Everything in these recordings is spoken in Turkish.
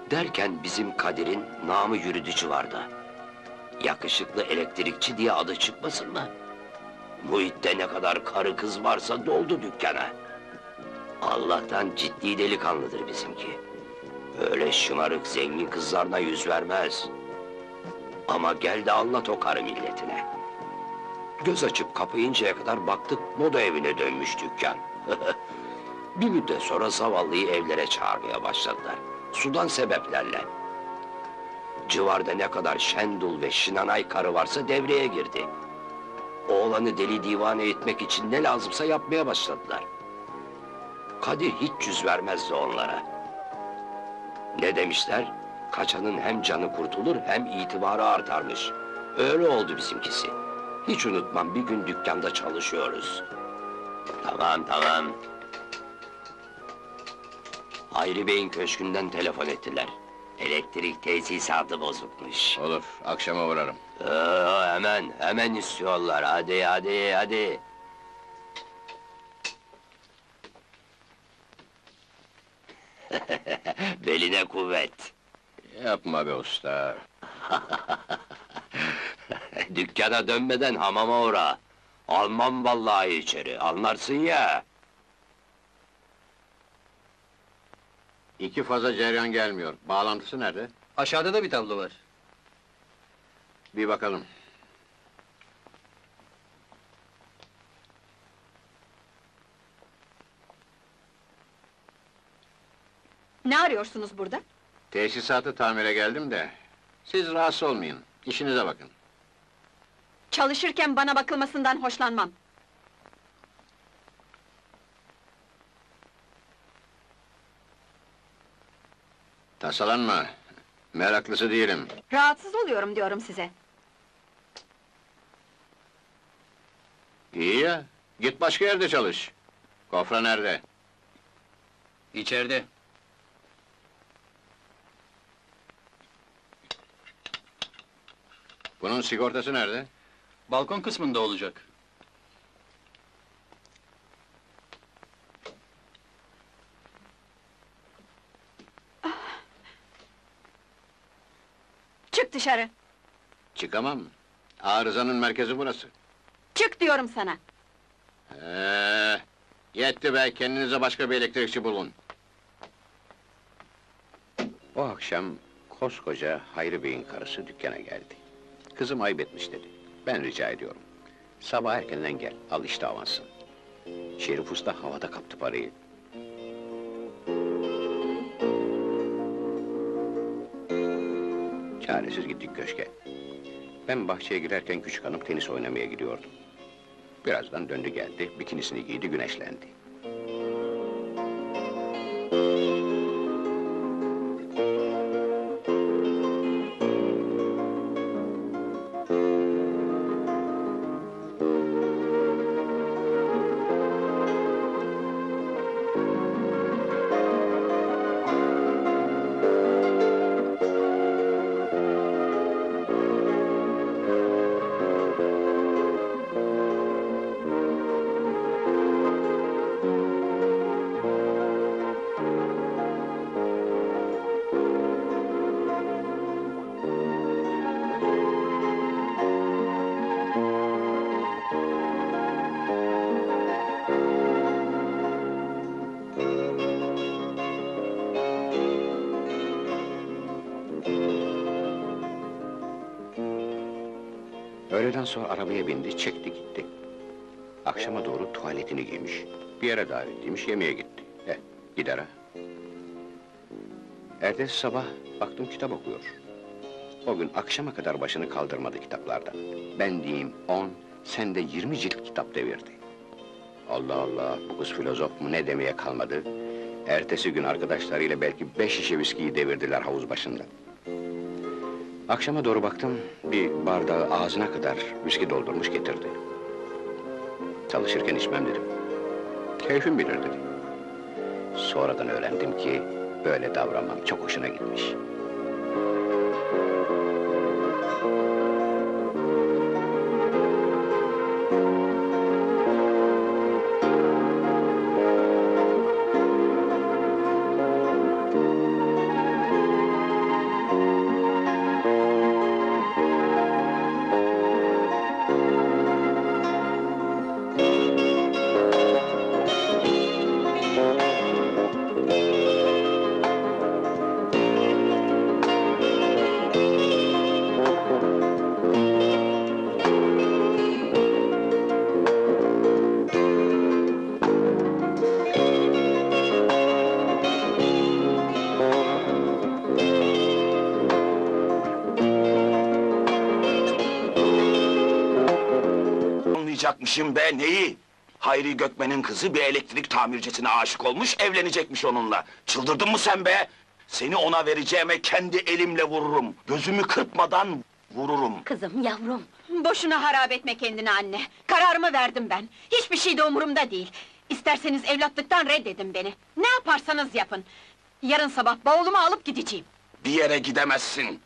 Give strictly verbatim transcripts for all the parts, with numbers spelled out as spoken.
Derken bizim Kadir'in namı yürüdücü vardı. Yakışıklı elektrikçi diye adı çıkmasın mı? Muhit'te ne kadar karı kız varsa doldu dükkana. Allah'tan ciddi delikanlıdır bizimki. Öyle şımarık zengin kızlarına yüz vermez. Ama gel de anlat o karı milletine. Göz açıp kapayıncaya kadar baktık moda evine dönmüş dükkan. Bir müddet sonra zavallıyı evlere çağırmaya başladılar. Sudan sebeplerle. Civarda ne kadar şendul ve şinanay karı varsa devreye girdi. Oğlanı deli divane etmek için ne lazımsa yapmaya başladılar. Kadir hiç yüz vermezdi onlara. Ne demişler? Kaçanın hem canı kurtulur hem itibarı artarmış. Öyle oldu bizimkisi. Hiç unutmam, bir gün dükkanda çalışıyoruz. Tamam, tamam. Hayri Bey'in köşkünden telefon ettiler. Elektrik tesisatı bozukmuş. Olur, akşama uğrarım. Ee, hemen, hemen istiyorlar. Hadi, hadi, hadi. Beline kuvvet. Yapma be usta. Dükkana dönmeden hamama uğra. Almam vallahi içeri, anlarsın ya. İki faza cereyan gelmiyor. Bağlantısı nerede? Aşağıda da bir tablo var. Bir bakalım. Ne arıyorsunuz burada? Tesisatı tamire geldim de... Siz rahatsız olmayın, işinize bakın. Çalışırken bana bakılmasından hoşlanmam. Tasalanma, meraklısı değilim. Rahatsız oluyorum diyorum size. İyi ya, git başka yerde çalış. Kofra nerede? İçeride. Bunun sigortası nerede? Balkon kısmında olacak. Çık dışarı! Çıkamam. Arızanın merkezi burası. Çık diyorum sana! Ee, yetti be, kendinize başka bir elektrikçi bulun. O akşam koskoca Hayri Bey'in karısı dükkana geldi. Kızım ayıp etmiş dedi. Ben rica ediyorum. Sabah erkenden gel, al işte avansın. Şerif Usta havada kaptı parayı. Çaresiz gittik köşke. Ben bahçeye girerken küçük hanım tenis oynamaya gidiyordum. Birazdan döndü geldi, bikinisini giydi, güneşlendi. Öğleden sonra arabaya bindi, çekti gitti. Akşama doğru tuvaletini giymiş. Bir yere davetliymiş, yemeğe gitti. Eh, gider ha. Ertesi sabah baktım kitap okuyor. O gün akşama kadar başını kaldırmadı kitaplardan. Ben diyeyim on, sen de yirmi cilt kitap devirdi. Allah Allah, bu kız filozof mu ne demeye kalmadı. Ertesi gün arkadaşlarıyla belki beş şişe viskiyi devirdiler havuz başında. Akşama doğru baktım, bir bardağı ağzına kadar viski doldurmuş getirdi. Çalışırken içmem dedim. Keyfim bilir dedi. Sonradan öğrendim ki, böyle davranmam çok hoşuna gitmiş. olacakmışım be, neyi? Hayri Gökmen'in kızı bir elektrik tamircisine aşık olmuş, evlenecekmiş onunla. Çıldırdın mı sen be? Seni ona vereceğime kendi elimle vururum. Gözümü kırpmadan vururum. Kızım, yavrum. Boşuna harap etme kendini anne. Kararımı verdim ben. Hiçbir şey de umurumda değil. İsterseniz evlatlıktan reddedin beni. Ne yaparsanız yapın. Yarın sabah bavulumu alıp gideceğim. Bir yere gidemezsin.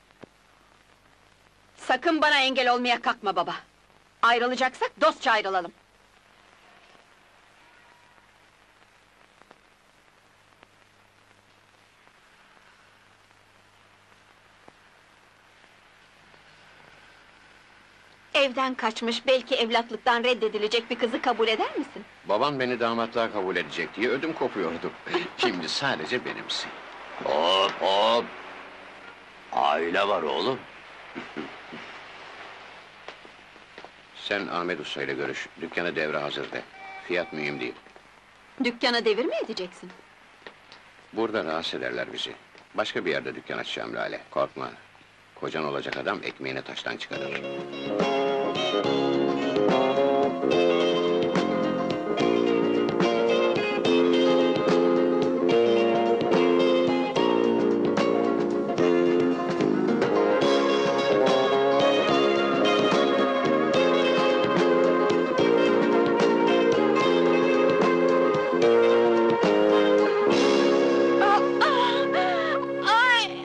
Sakın bana engel olmaya kalkma baba. Ayrılacaksak dostça ayrılalım. Evden kaçmış, belki evlatlıktan reddedilecek bir kızı kabul eder misin? Baban beni damatlığa kabul edecek diye ödüm kopuyordu. Şimdi sadece benimsin. Hop hop! Aile var oğlum. Sen Ahmet Usta ile görüş, dükkana devre hazır de. Fiyat mühim değil. Dükkana devir mi edeceksin? Burada rahatsız ederler bizi. Başka bir yerde dükkan açacağım Lale, korkma. Kocan olacak adam ekmeğini taştan çıkarır. Ay!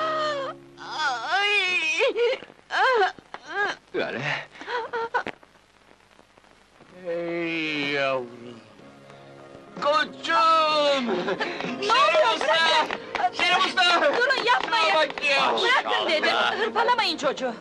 Ay! Lale! Ey yavrum! Koçum! Ne oluyor? Bırakın! Şerif Usta! Durun, yapmayın! Bak ya! Bırakın dedim! Hırpalamayın çocuğu!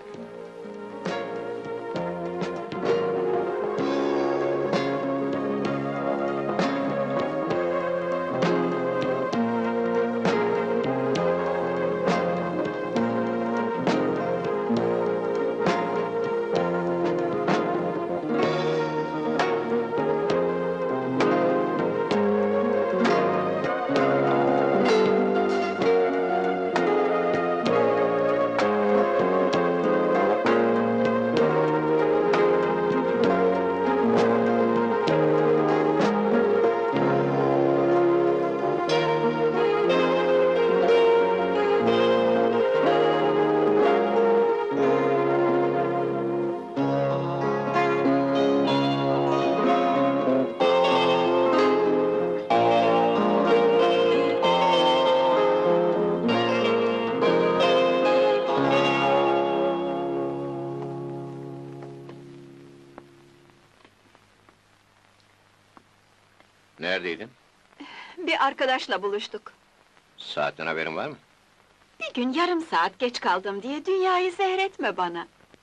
Neredeydin? Bir arkadaşla buluştuk. Saatten haberin var mı? Bir gün yarım saat geç kaldım diye dünyayı zehretme bana.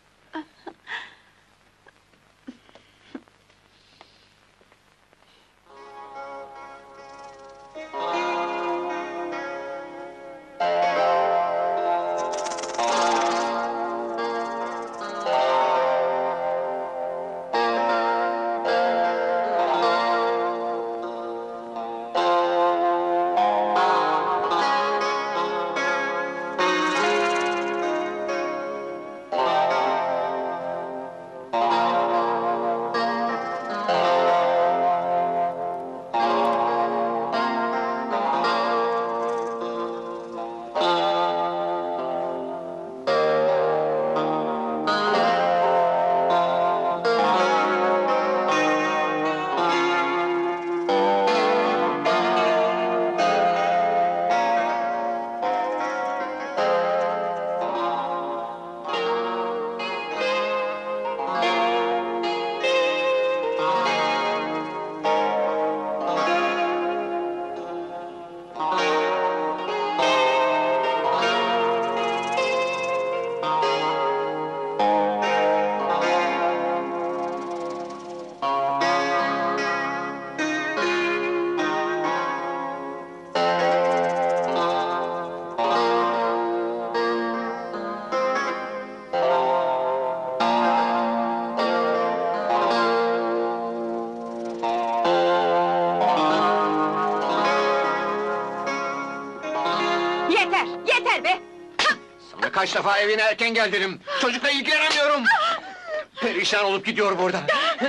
Yeter, yeter be! Sana kaç defa evine erken gel dedim. Çocukla ilgilenemiyorum. Perişan olup gidiyor burada.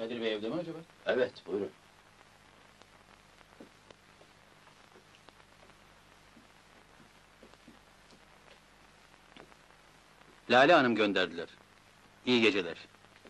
Kadir Bey evde mi acaba? Evet, buyurun. Lale Hanım gönderdiler. İyi geceler.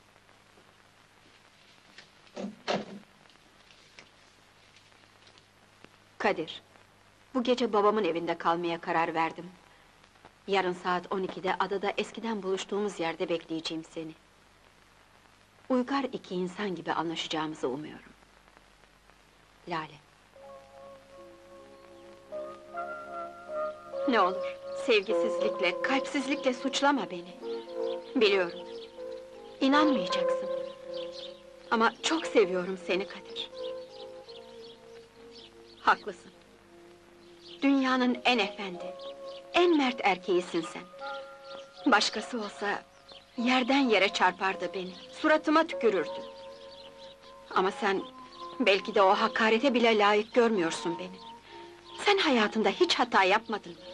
Kadir, bu gece babamın evinde kalmaya karar verdim. Yarın saat on ikide adada eskiden buluştuğumuz yerde bekleyeceğim seni. Uygar iki insan gibi anlaşacağımızı umuyorum. Lale. Ne olur, sevgisizlikle, kalpsizlikle suçlama beni. Biliyorum, inanmayacaksın. Ama çok seviyorum seni Kadir. Haklısın. Dünyanın en efendi, en mert erkeğisin sen. Başkası olsa, yerden yere çarpardı beni, suratıma tükürürdü. Ama sen, belki de o hakarete bile layık görmüyorsun beni. Sen hayatında hiç hata yapmadın mı?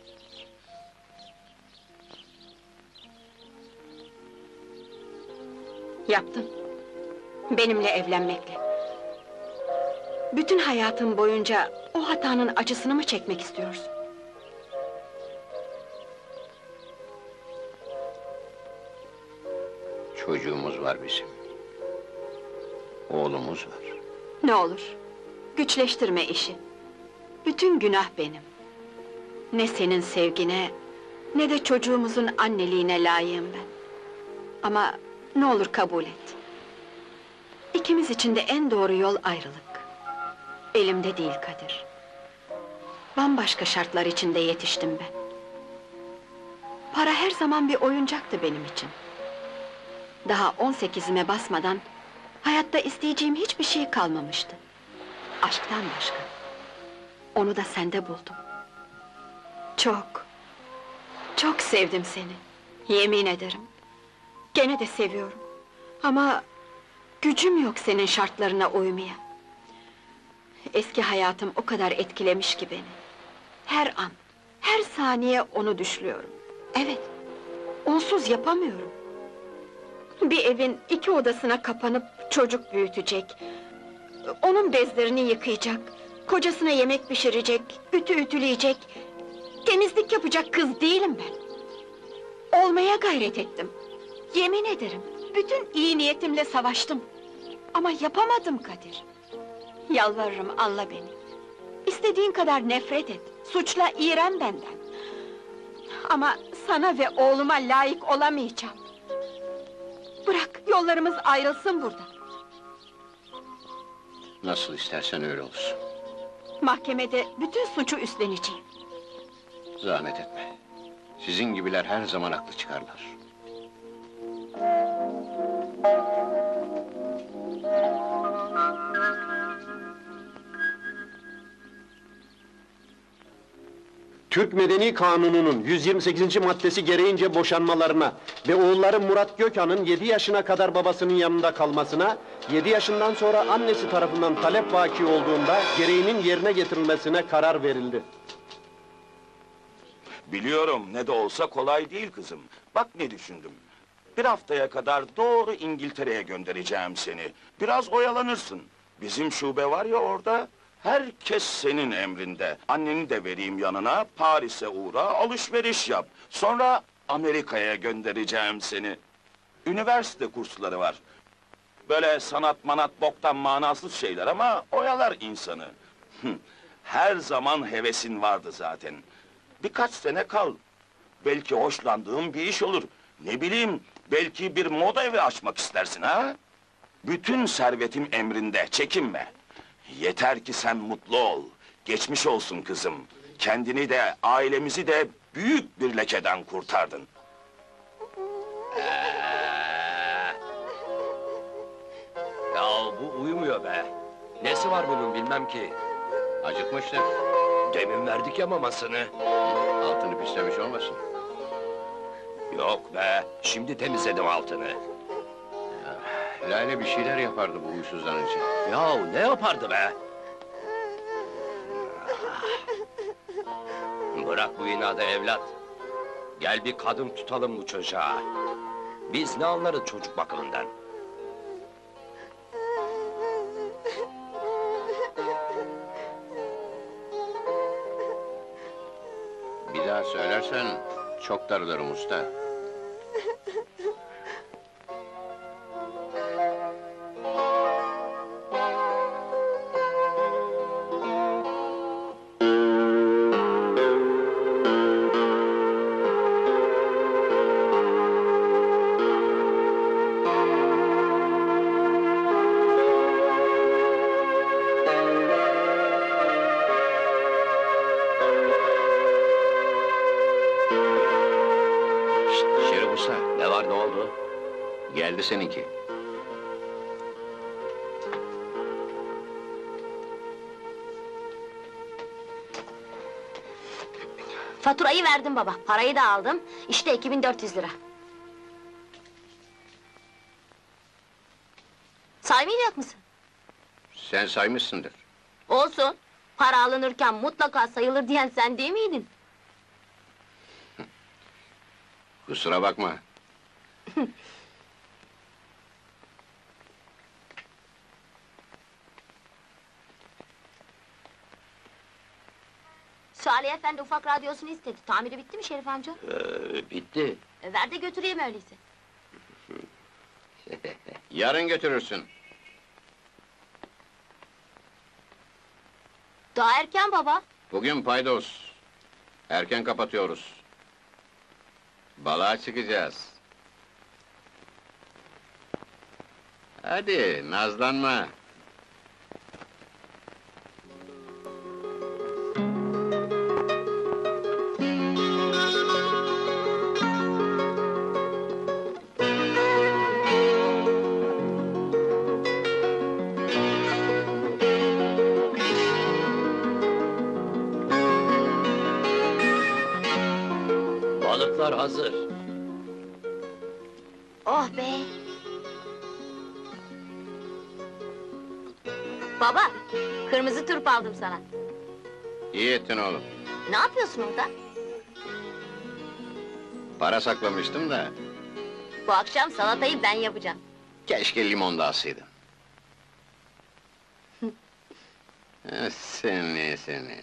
Yaptın. Benimle evlenmekle. Bütün hayatın boyunca o hatanın acısını mı çekmek istiyorsun? Çocuğumuz var bizim. Oğlumuz var. Ne olur, güçleştirme işi. Bütün günah benim. Ne senin sevgine, ne de çocuğumuzun anneliğine layığım ben. Ama ne olur kabul et. İkimiz için de en doğru yol ayrılık. Elimde değil Kadir. Bambaşka şartlar içinde yetiştim ben. Para her zaman bir oyuncaktı benim için. Daha on sekizime basmadan, hayatta isteyeceğim hiçbir şey kalmamıştı. Aşktan başka. Onu da sende buldum. Çok, çok sevdim seni. Yemin ederim. Gene de seviyorum. Ama gücüm yok senin şartlarına uymaya. Eski hayatım o kadar etkilemiş ki beni. Her an, her saniye onu düşlüyorum. Evet, onsuz yapamıyorum. Bir evin iki odasına kapanıp çocuk büyütecek, onun bezlerini yıkayacak, kocasına yemek pişirecek, ütü ütüleyecek, temizlik yapacak kız değilim ben. Olmaya gayret ettim. Yemin ederim, bütün iyi niyetimle savaştım. Ama yapamadım Kadir. Yalvarırım, anla beni. İstediğin kadar nefret et, suçla, iğren benden. Ama sana ve oğluma layık olamayacağım. Bırak, yollarımız ayrılsın burada. Nasıl istersen öyle olsun. Mahkemede bütün suçu üstleneceğim. Zahmet etme. Sizin gibiler her zaman haklı çıkarlar. Türk Medeni Kanunu'nun yüz yirmi sekizinci maddesi gereğince boşanmalarına ve oğulları Murat Gökhan'ın yedi yaşına kadar babasının yanında kalmasına, yedi yaşından sonra annesi tarafından talep vaki olduğunda gereğinin yerine getirilmesine karar verildi. Biliyorum, ne de olsa kolay değil kızım. Bak ne düşündüm. Bir haftaya kadar doğru İngiltere'ye göndereceğim seni. Biraz oyalanırsın. Bizim şube var ya orada, herkes senin emrinde. Anneni de vereyim yanına, Paris'e uğra, alışveriş yap. Sonra Amerika'ya göndereceğim seni. Üniversite kursları var. Böyle sanat manat boktan manasız şeyler ama oyalar insanı. Her zaman hevesin vardı zaten. Birkaç sene kal. Belki hoşlandığın bir iş olur. Ne bileyim, belki bir moda evi açmak istersin ha? Bütün servetim emrinde, çekinme. Yeter ki sen mutlu ol. Geçmiş olsun kızım. Kendini de, ailemizi de büyük bir lekeden kurtardın. Ya bu uyumuyor be. Nesi var bunun bilmem ki. Acıkmıştır. Demin verdik ya mamasını. Altını pislemiş olmasın. Yok be, şimdi temizledim altını. Lale bir şeyler yapardı bu huysuzlanınca. Yahu ne yapardı be? Bırak bu inadı evlat. Gel bir kadın tutalım bu çocuğa. Biz ne anlarız çocuk bakımından? Söylersen çok darılırım usta. Şşt, Şerif usta, Ne var, ne oldu? geldi seninki. Faturayı verdim baba, parayı da aldım. İşte iki bin dört yüz lira. Saymayacak mısın? Sen saymışsındır. Olsun. Para alınırken mutlaka sayılır diyen sen değil miydin? Kusura bakma. Salih Efendi ufak radyosunu istedi. Tamiri bitti mi Şerif amca? Ee, bitti. E, ver de götüreyim öyleyse. Yarın götürürsün. Daha erken baba. Bugün paydos. Erken kapatıyoruz. Balığa çıkacağız. Hadi, nazlanma. Balıklar hazır. Oh be! Baba, kırmızı turp aldım sana. İyi ettin oğlum. Ne yapıyorsun orada? Para saklamıştım da, Bu akşam salatayı ben yapacağım. keşke limon da alsaydın. Eh, seni seni.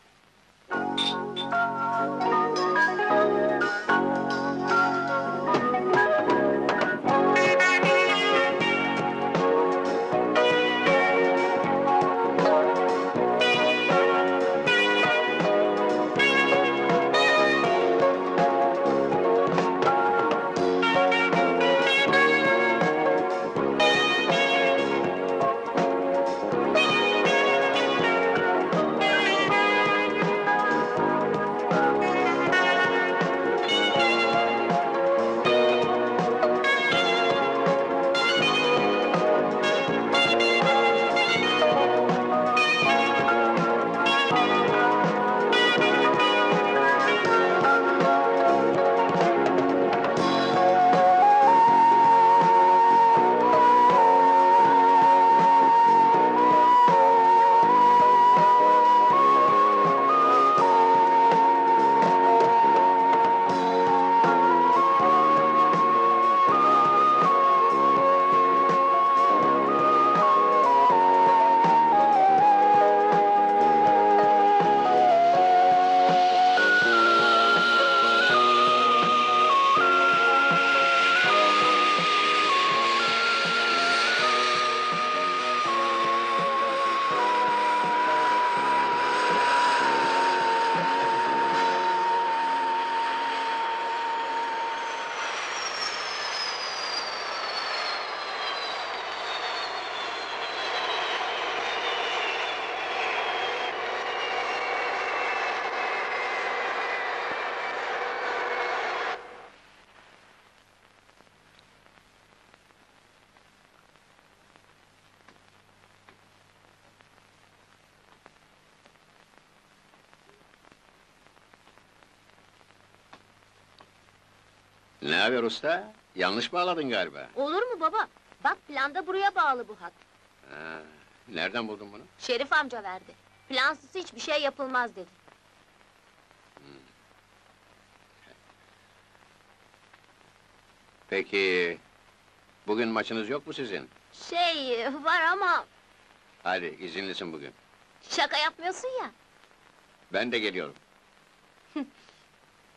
Ne haber usta? Yanlış bağladın galiba. Olur mu baba? Bak planda buraya bağlı bu hat. Ha, nereden buldun bunu? Şerif amca verdi. Plansız hiçbir şey yapılmaz dedi. Peki, bugün maçınız yok mu sizin? Şey var ama Hadi, izinlisin bugün. şaka yapmıyorsun ya. Ben de geliyorum.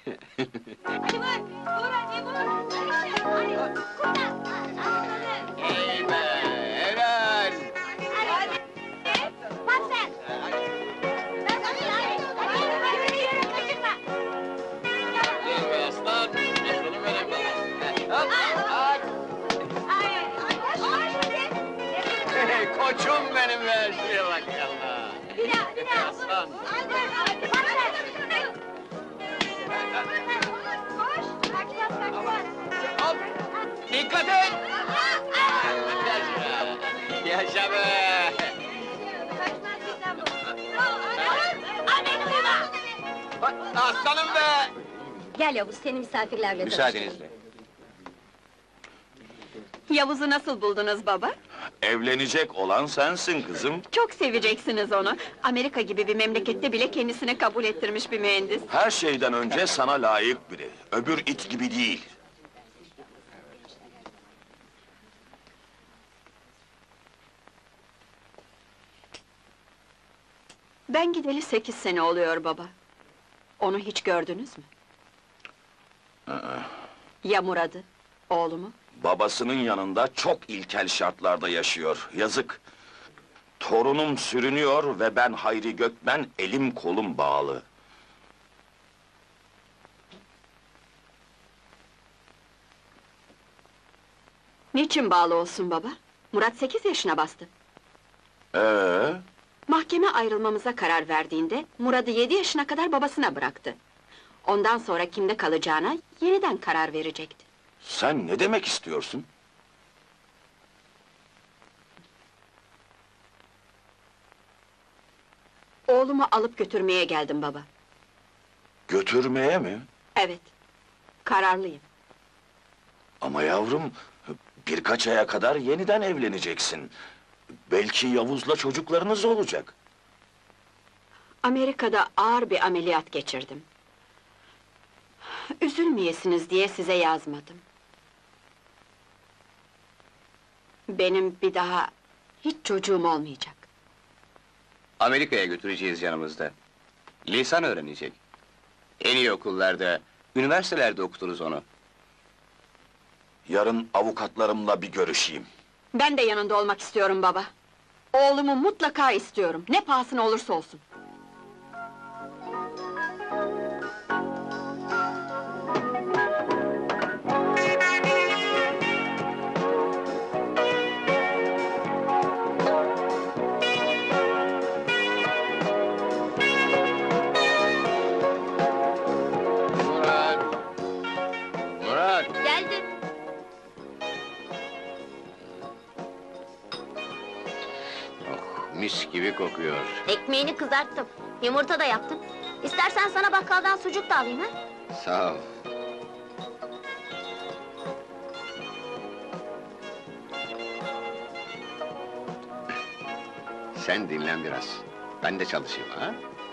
Hadi vur! Vur hadi vur! Hadi! Kurtar! İyi be, helal! Hadi! Bak sen! Hadi! Hadi! Hadi! Yürü yürü kaçırma! İyi be aslan, aslanım benim be. Hop, hop. Hayır! Koş koş hadi! Hey, koçum benim be, şuraya bak yallah. Bir daha bir daha! Aslan. Hadi! Bak sen! Koş! Kaçmaz kaçmaz! Hop, dikkat et! Yaşa, yaşa be! Kaçmaz bizden bu! Anneni duyma! Bak, aslanım be! Gel Yavuz, seni misafirlerle Müsaadenizle. Yavuz'u nasıl buldunuz baba? Evlenecek olan sensin kızım. Çok seveceksiniz onu. Amerika gibi bir memlekette bile kendisine kabul ettirmiş bir mühendis. Her şeyden önce sana layık biri. Öbür it gibi değil. Ben gideli sekiz sene oluyor baba. Onu hiç gördünüz mü? Ya Murad'ı, oğlumu? Babasının yanında çok ilkel şartlarda yaşıyor. Yazık. Torunum sürünüyor ve ben Hayri Gökmen elim kolum bağlı. Niçin bağlı olsun baba? Murat sekiz yaşına bastı. Ee, Mahkeme ayrılmamıza karar verdiğinde, Murad'ı yedi yaşına kadar babasına bıraktı. Ondan sonra kimde kalacağına yeniden karar verecekti. sen ne demek istiyorsun? Oğlumu alıp götürmeye geldim baba. Götürmeye mi? Evet, kararlıyım. Ama yavrum, birkaç aya kadar yeniden evleneceksin. Belki Yavuz'la çocuklarınız olacak. Amerika'da ağır bir ameliyat geçirdim. Üzülmeyesiniz diye size yazmadım. Benim bir daha hiç çocuğum olmayacak. Amerika'ya götüreceğiz yanımızda. Lisan öğrenecek. En iyi okullarda, üniversitelerde okuturuz onu. Yarın avukatlarımla bir görüşeyim. Ben de yanında olmak istiyorum baba. Oğlumu mutlaka istiyorum, ne pahasına olursa olsun. Murat! Murat! Geldim. Oh, mis gibi kokuyor. Ekmeğini kızarttım. Yumurta da yaptım. İstersen sana bakkaldan sucuk da alayım ha? Sağ ol. Sen dinlen biraz. Ben de çalışayım ha?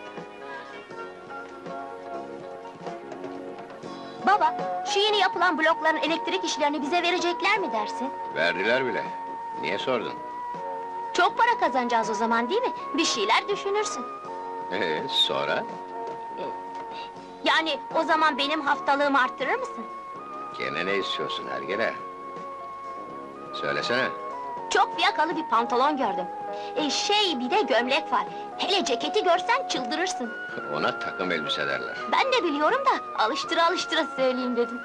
Baba, şu yeni yapılan blokların elektrik işlerini bize verecekler mi dersin? Verdiler bile. Niye sordun? Çok para kazanacağız o zaman değil mi? Bir şeyler düşünürsün. Ee, sonra? Yani o zaman benim haftalığımı arttırır mısın? Gene ne istiyorsun Ergele? Söylesene. Çok fiyakalı bir pantolon gördüm. E şey, bir de gömlek var. Hele ceketi görsen çıldırırsın. Ona takım elbise derler. Ben de biliyorum da, alıştıra alıştıra söyleyeyim dedim.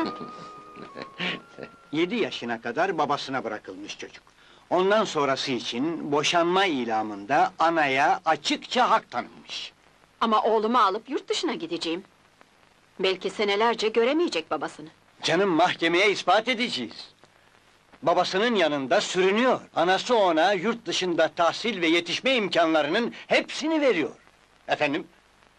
Yedi yaşına kadar babasına bırakılmış çocuk. Ondan sonrası için boşanma ilamında anaya açıkça hak tanınmış. Ama oğlumu alıp yurt dışına gideceğim. Belki senelerce göremeyecek babasını. Canım, mahkemeye ispat edeceğiz. Babasının yanında sürünüyor. Anası ona yurt dışında tahsil ve yetişme imkanlarının hepsini veriyor. Efendim?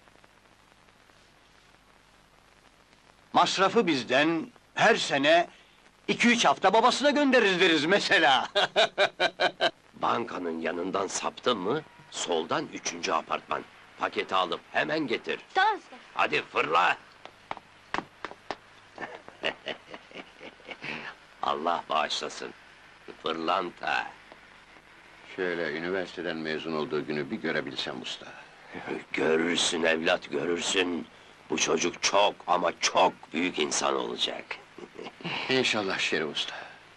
Masrafı bizden her sene iki üç hafta babasına göndeririz deriz mesela. Bankanın yanından saptın mı, soldan üçüncü apartman. Paketi alıp hemen getir. Tamam usta. Hadi fırla! Allah bağışlasın. Fırlanta. Şöyle üniversiteden mezun olduğu günü bir görebilsem usta. Görürsün evlat, görürsün. Bu çocuk çok ama çok büyük insan olacak. İnşallah Şerif Usta.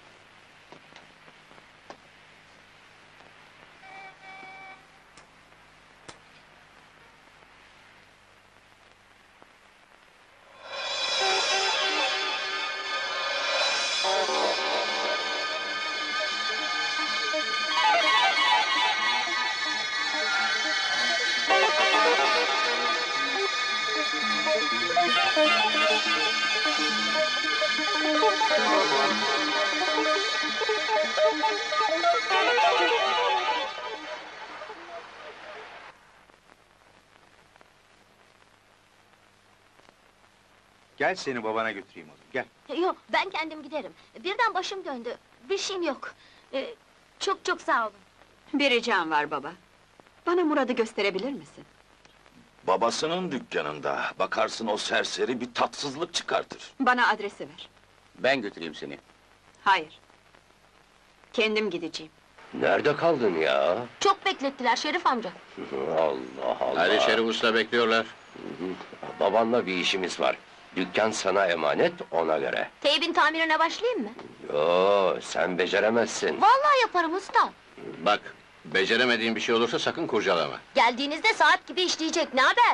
Gel seni babana götüreyim oğlum, gel. Yok, ben kendim giderim. Birden başım döndü. Bir şeyim yok. Ee, çok çok sağ olun. Bir ricam var baba. Bana Murat'ı gösterebilir misin? Babasının dükkanında, bakarsın o serseri bir tatsızlık çıkartır. Bana adresi ver. Ben götüreyim seni. Hayır. Kendim gideceğim. Nerede kaldın ya? Çok beklettiler Şerif amca. Allah Allah! Hadi Şerif Usta bekliyorlar. Babanla bir işimiz var. Dükkan sana emanet, ona göre. Teybin tamirine başlayayım mı? Yo, sen beceremezsin. Vallahi yaparım usta. Bak, beceremediğin bir şey olursa sakın kurcalama. Geldiğinizde saat gibi işleyecek, ne haber?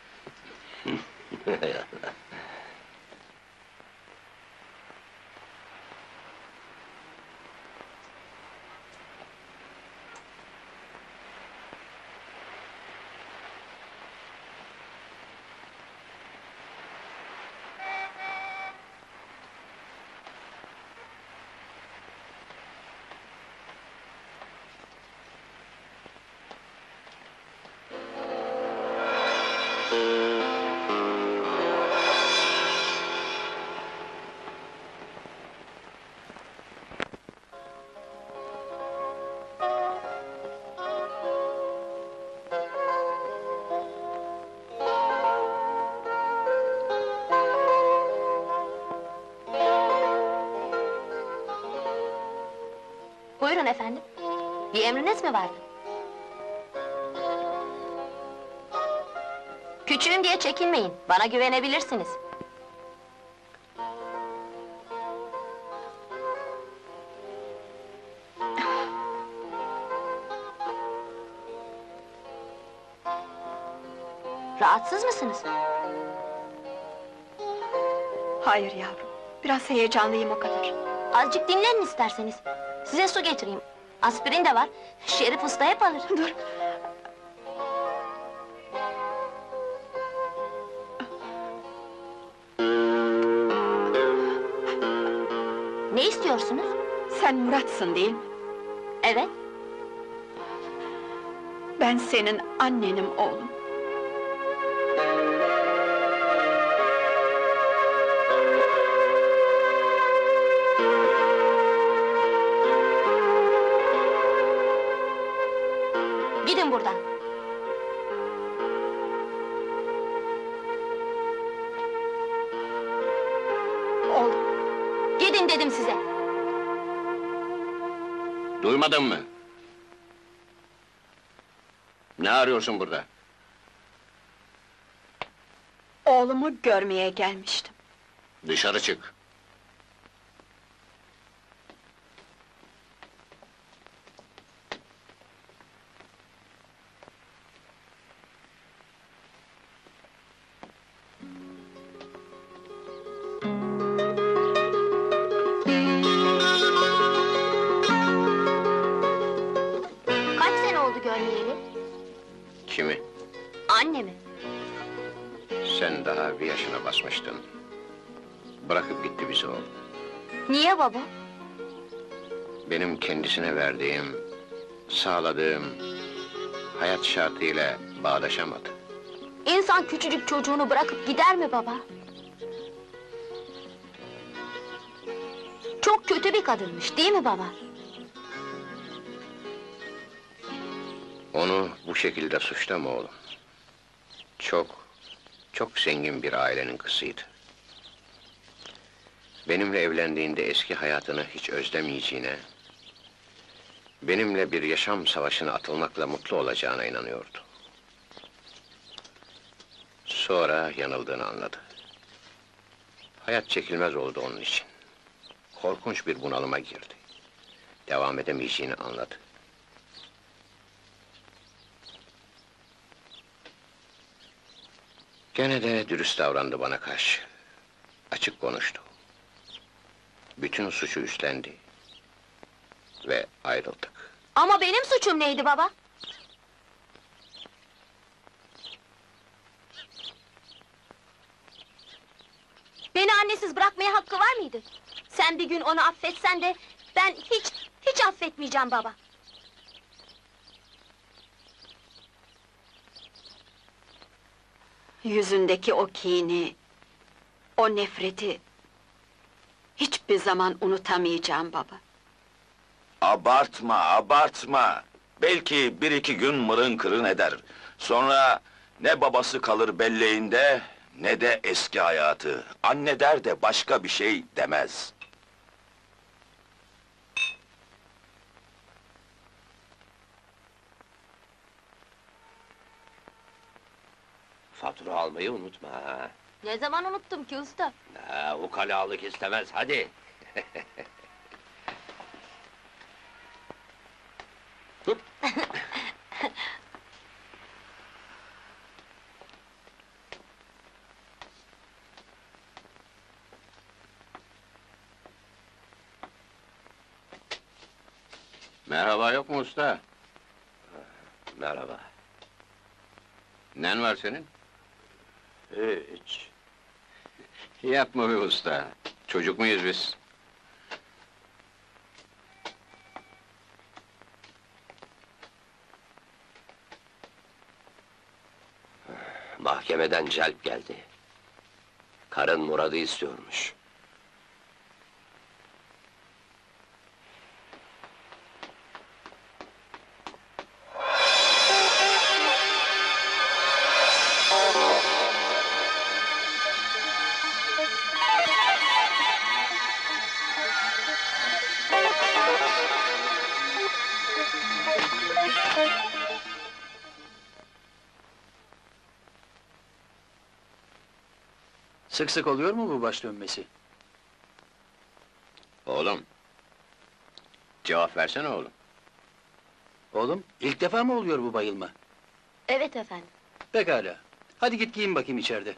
Buyurun efendim. Bir emriniz mi vardı? Küçüğüm diye çekinmeyin, bana güvenebilirsiniz. Rahatsız mısınız? Hayır yavrum. Biraz heyecanlıyım o kadar. Azıcık dinlenin isterseniz. Size su getireyim. Aspirin de var. Şerif Usta hep alır. Dur. Ne istiyorsunuz? Sen Murat'sın değil mi? Evet. Ben senin annenim oğlum. Gidin buradan. Oğlum. Gidin dedim size. Duymadın mı? Ne arıyorsun burada? Oğlumu görmeye gelmiştim. Dışarı çık. Kaç sene oldu görmeyeli? Kimi? Annemi. Sen daha bir yaşına basmıştın. Bırakıp gitti bizi oğlum. Niye baba? Benim kendisine verdiğim, sağladığım hayat şartıyla bağdaşamadı. İnsan küçücük çocuğunu bırakıp gider mi baba? Çok kötü bir kadınmış, değil mi baba? Onu bu şekilde suçlama oğlum. Çok, çok zengin bir ailenin kızıydı. Benimle evlendiğinde eski hayatını hiç özlemeyeceğine, benimle bir yaşam savaşına atılmakla mutlu olacağına inanıyordu. Sonra yanıldığını anladı. Hayat çekilmez oldu onun için. Korkunç bir bunalıma girdi. Devam edemeyeceğini anladı. Gene de dürüst davrandı bana karşı. Açık konuştu. Bütün suçu üstlendi. Ve ayrıldık. Ama benim suçum neydi baba? Beni annesiz bırakmaya hakkı var mıydı? Sen bir gün onu affetsen de ben hiç, hiç affetmeyeceğim baba. Yüzündeki o kini, o nefreti hiçbir zaman unutamayacağım baba. Abartma, abartma. Belki bir iki gün mırın kırın eder. Sonra ne babası kalır belleğinde, ne de eski hayatı. Anne der de başka bir şey demez. Fatura almayı unutma ha. Ne zaman unuttum ki usta? Ha, ukalalık istemez, hadi. Merhaba, yok mu usta? Merhaba. Nen var senin? Hiç. Yapma be usta. Çocuk muyuz biz? Mahkemeden celp geldi. Karın Murat'ı istiyormuş. Sık sık oluyor mu bu baş dönmesi? Oğlum. Cevap versene oğlum. Oğlum, ilk defa mı oluyor bu bayılma? Evet efendim. Pekala. Hadi git giyin bakayım içeride.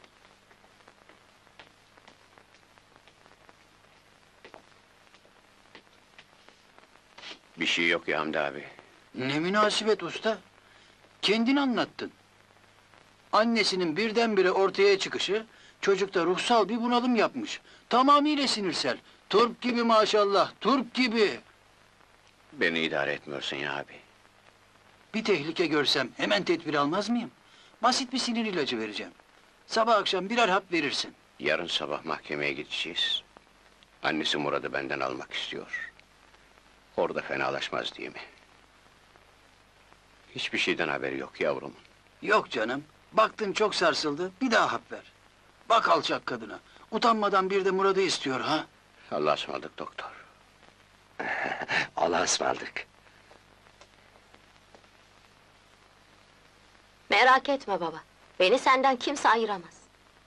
Bir şey yok ya Hamdi abi. Ne münasebet usta? Kendin anlattın. Annesinin birdenbire ortaya çıkışı, çocukta ruhsal bir bunalım yapmış. Tamamıyla sinirsel. Turp gibi maşallah, turp gibi. Beni idare etmiyorsun ya abi. Bir tehlike görsem hemen tedbir almaz mıyım? Basit bir sinir ilacı vereceğim. Sabah akşam birer hap verirsin. Yarın sabah mahkemeye gideceğiz. Annesi Murat'ı benden almak istiyor. Orada fenalaşmaz değil mi? Hiçbir şeyden haberi yok yavrum. Yok canım, baktın çok sarsıldı, bir daha hap ver. Bak alçak kadına, utanmadan bir de Murat'ı istiyor ha? Allah'a ısmarladık doktor. Allah'a ısmarladık. Merak etme baba. Beni senden kimse ayıramaz.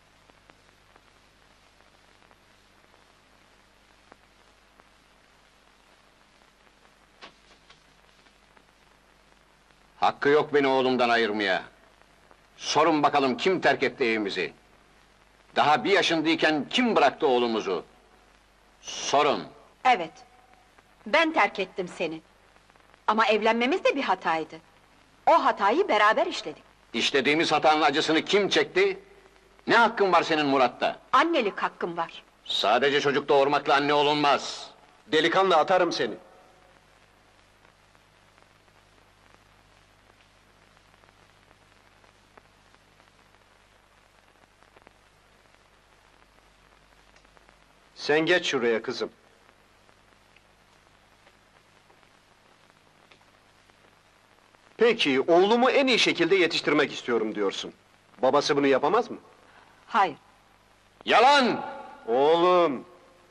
Hakkı yok beni oğlumdan ayırmaya. Sorun bakalım kim terk etti evimizi? Daha bir yaşındayken kim bıraktı oğlumuzu? Sorun. Evet, ben terk ettim seni. Ama evlenmemiz de bir hataydı. O hatayı beraber işledik. İşlediğimiz hatanın acısını kim çekti? Ne hakkın var senin Murat'ta? Annelik hakkım var. Sadece çocuk doğurmakla anne olunmaz. Delikanlı atarım seni. Sen geç şuraya kızım. Peki, oğlumu en iyi şekilde yetiştirmek istiyorum diyorsun. Babası bunu yapamaz mı? Hayır, Yalan! Oğlum!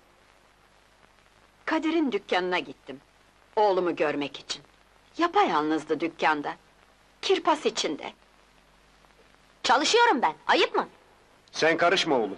Kadir'in dükkanına gittim. Oğlumu görmek için. Yapayalnızdı dükkanda. Kirpas içinde. Çalışıyorum ben, ayıp mı? Sen karışma oğlum.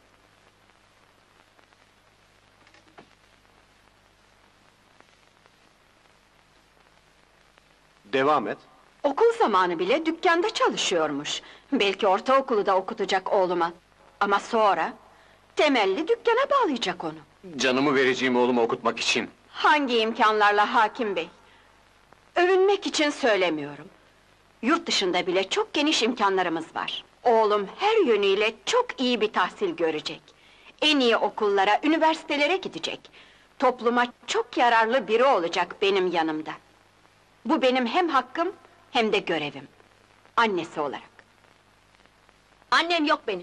Devam et. Okul zamanı bile dükkanda çalışıyormuş. Belki ortaokulu da okutacak oğluma. Ama sonra... temelli dükkana bağlayacak onu. Canımı vereceğim oğlumu okutmak için. Hangi imkanlarla hakim bey? Övünmek için söylemiyorum. Yurt dışında bile çok geniş imkanlarımız var. Oğlum her yönüyle çok iyi bir tahsil görecek. En iyi okullara, üniversitelere gidecek. Topluma çok yararlı biri olacak benim yanımda. Bu benim hem hakkım hem de görevim. Annesi olarak. Annem yok benim.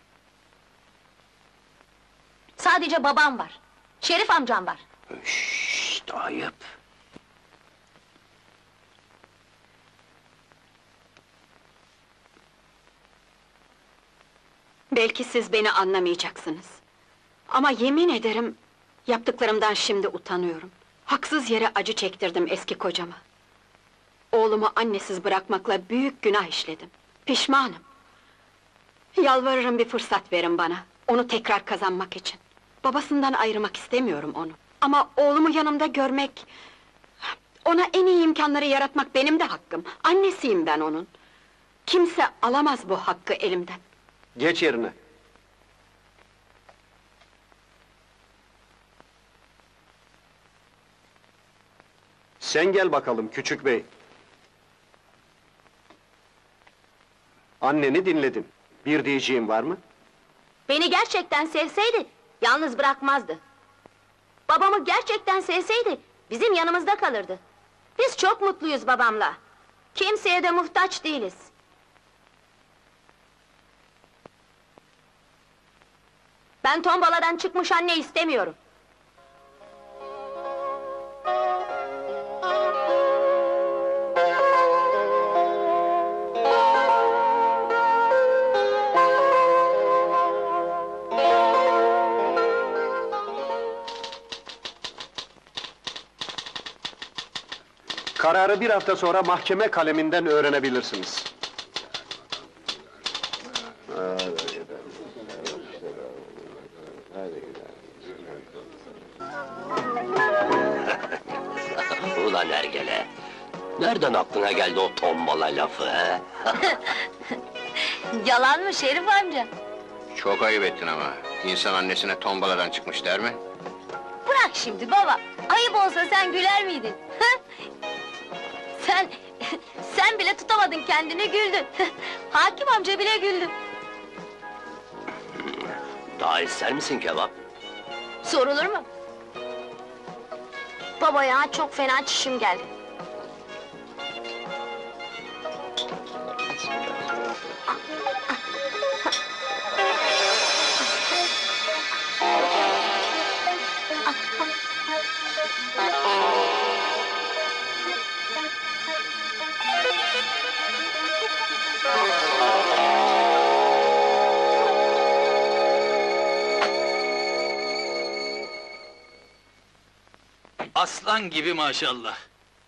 Sadece babam var. Şerif amcam var. Şşşt, ayıp. Belki siz beni anlamayacaksınız. Ama yemin ederim... yaptıklarımdan şimdi utanıyorum. Haksız yere acı çektirdim eski kocama. Oğlumu annesiz bırakmakla büyük günah işledim. Pişmanım. Yalvarırım bir fırsat verin bana. Onu tekrar kazanmak için. Babasından ayırmak istemiyorum onu. Ama oğlumu yanımda görmek... ona en iyi imkanları yaratmak benim de hakkım. Annesiyim ben onun. Kimse alamaz bu hakkı elimden. Geç yerine. Sen gel bakalım küçük bey. Anneni dinledin. Bir diyeceğin var mı? Beni gerçekten sevseydi, yalnız bırakmazdı. Babamı gerçekten sevseydi, bizim yanımızda kalırdı. Biz çok mutluyuz babamla. Kimseye de muhtaç değiliz. Ben tombaladan çıkmış anne istemiyorum. Kararı bir hafta sonra mahkeme kaleminden öğrenebilirsiniz. Ulan Ergele! Nereden aklına geldi o tombala lafı he? Yalan mı Şerif amca? Çok ayıp ettin ama. İnsan annesine tombaladan çıkmış der mi? Bırak şimdi baba! Ayıp olsa sen güler miydin? sen... sen bile tutamadın kendini, güldün! Hakim amca bile güldü! Daha ister misin kebap? Sorulur mu? Baba ya, çok fena çişim geldi. Aslan gibi maşallah.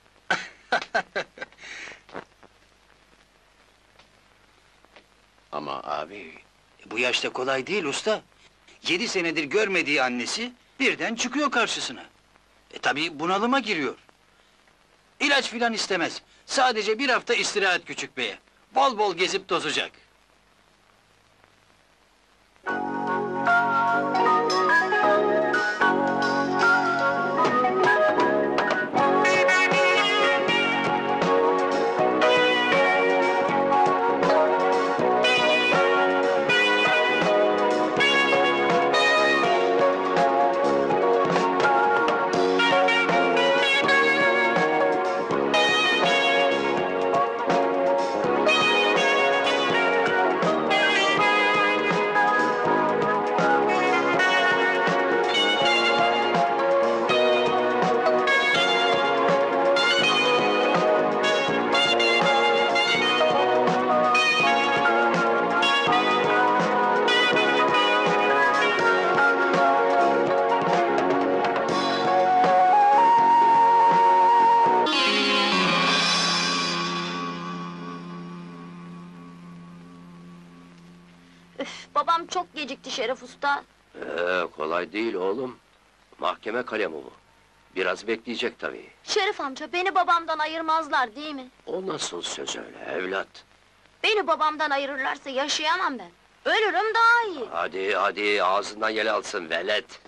Ama abi... Bu yaşta kolay değil usta. Yedi senedir görmediği annesi birden çıkıyor karşısına. E tabii bunalıma giriyor. İlaç filan istemez. Sadece bir hafta istirahat küçük beye. Bol bol gezip tozacak. Şerif Usta? Ee, kolay değil oğlum. Mahkeme kalemi bu. Biraz bekleyecek tabii. Şerif amca, beni babamdan ayırmazlar değil mi? O nasıl söz öyle evlat? Beni babamdan ayırırlarsa yaşayamam ben. Ölürüm daha iyi. Hadi hadi ağzından yel alsın velet.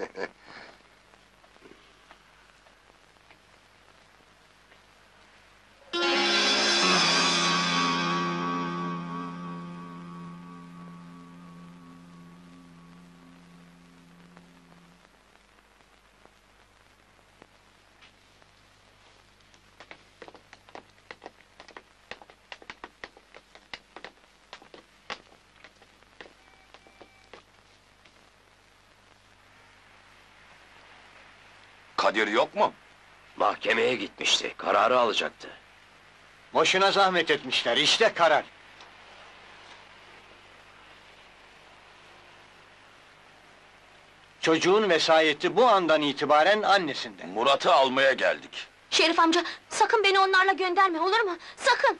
Kadir yok mu? Mahkemeye gitmişti, kararı alacaktı. Boşuna zahmet etmişler, işte karar. Çocuğun vesayeti bu andan itibaren annesinde. Murat'ı almaya geldik. Şerif amca, sakın beni onlarla gönderme, olur mu? Sakın!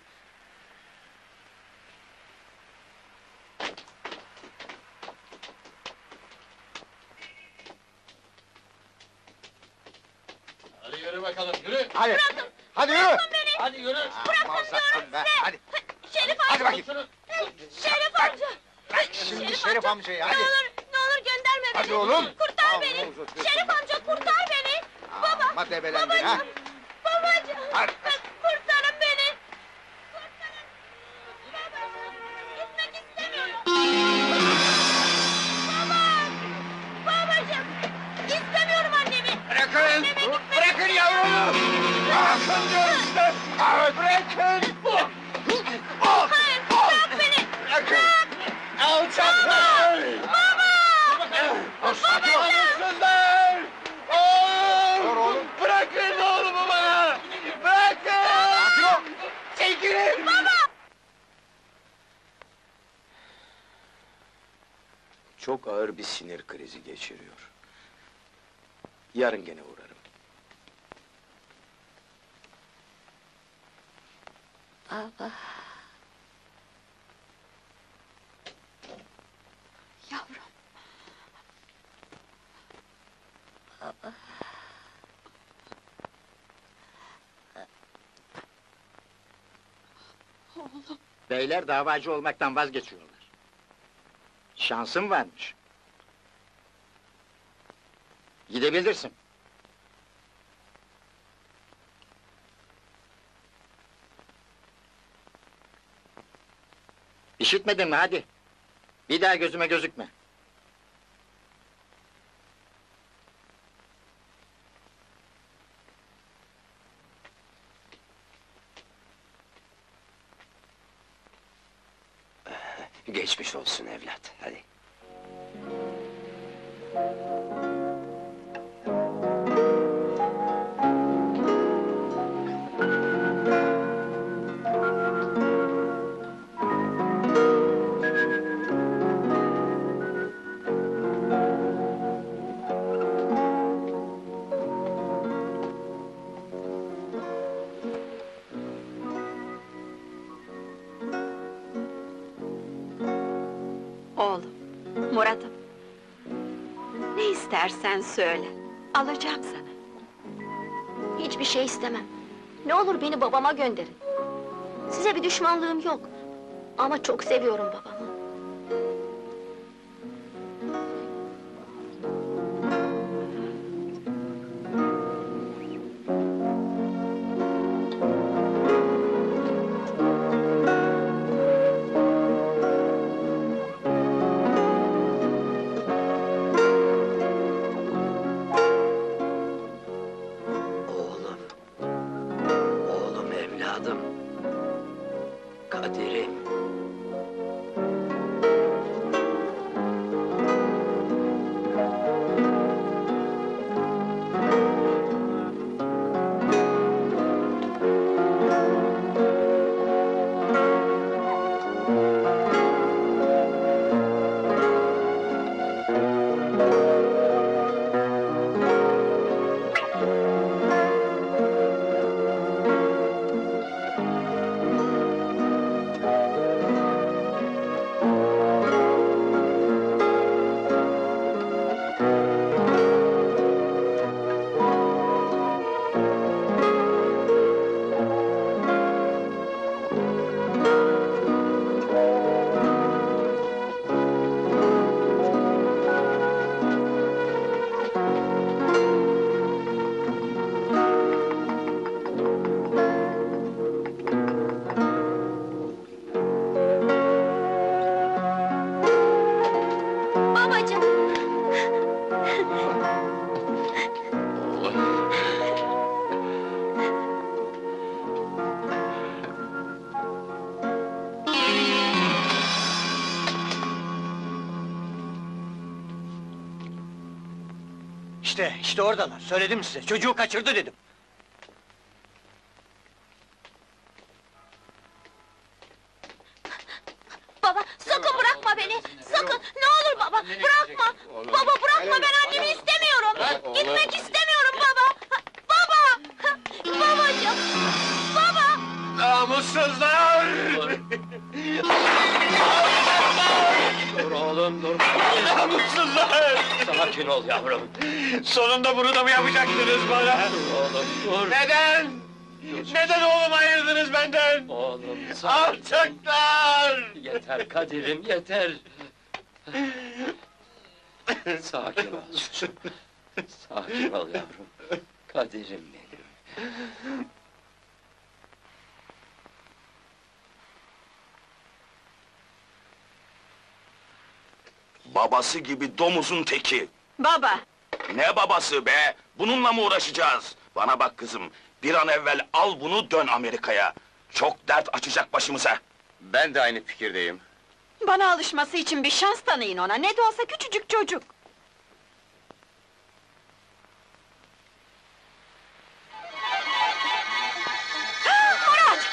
Hadi yürü bakalım, yürü! Hadi. Hadi yürü. Bırakın beni! Hadi yürü! Bırakın diyorum be. size! Hadi. Şerif Hadi amca! bakayım. Şerif amca! Bırak şimdi Şerif amcayı Ne hadi. olur, ne olur gönderme beni! Hadi oğlum. Kurtar Amma beni! uzatıyorsun Şerif be. amca, kurtar beni! Baba! Amma debelendin ha. Babacığım! Babacığım! Hadi. Kurtarın beni! Kurtarın! Babacığım! Gitmek istemiyorum! Baba! Babacığım! İstemiyorum annemi! Bırakın. Bırakın yavrumu. Bırakın diyorum size. Evet, bırakın. Hayır! Bırak beni! Bırakın. Alçaklar. Baba! Namussuzlar. Oğlum. oğlum. Bırakın oğlumu bana! Bırakın! Çekilin. Çok ağır bir sinir krizi geçiriyor. Yarın gene uğrarım. Baba! Yavrum! Baba! Beyler davacı olmaktan vazgeçiyorlar. Şansın varmış. Gidebilirsin. İşitmedin mi hadi? Bir daha gözüme gözükme. Geçmiş olsun evlat, hadi. Oğlum, Murat'ım. Ne istersen söyle, alacağım sana. Hiçbir şey istemem. Ne olur beni babama gönderin. Size bir düşmanlığım yok. Ama çok seviyorum babamı. Oğlum. Oğlum evladım. Kadir'im. İşte, işte oradalar. Söyledim size, çocuğu kaçırdı dedim. Baba, sakın bırakma beni! Sakın! Ne olur baba, bırakma! Baba bırakma, ben annemi istemiyorum! Gitmek istemiyorum baba! Baba! Babacığım! Baba! Namussuzlar! Dur oğlum, dur! Namussuzlar! Sakin ol yavrum. Sonunda bunu da mı yapacaktınız bana? Dur oğlum, dur! Neden? Neden oğlumu ayırdınız benden? Oğlum, alçaklar! Yeter Kadir'im, yeter! Sakin ol. Sakin ol yavrum. Kadir'im benim. Babası gibi domuzun teki. Baba! Ne babası be? Bununla mı uğraşacağız? Bana bak kızım, bir an evvel al bunu dön Amerika'ya. Çok dert açacak başımıza. Ben de aynı fikirdeyim. Bana alışması için bir şans tanıyın ona, ne de olsa küçücük çocuk! Murat!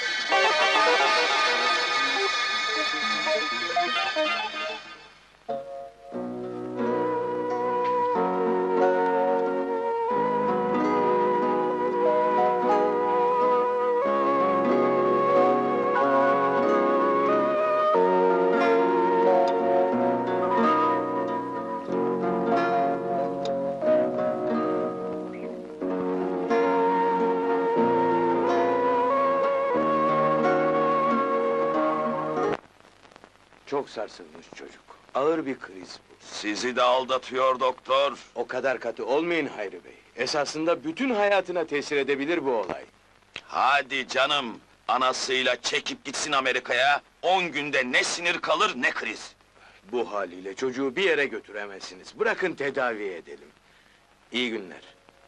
Çok sarsılmış çocuk. Ağır bir kriz bu. Sizi de aldatıyor doktor. O kadar katı olmayın Hayri Bey. Esasında bütün hayatına tesir edebilir bu olay. Hadi canım, anasıyla çekip gitsin Amerika'ya. On günde ne sinir kalır ne kriz. Bu haliyle çocuğu bir yere götüremezsiniz. Bırakın tedavi edelim. İyi günler.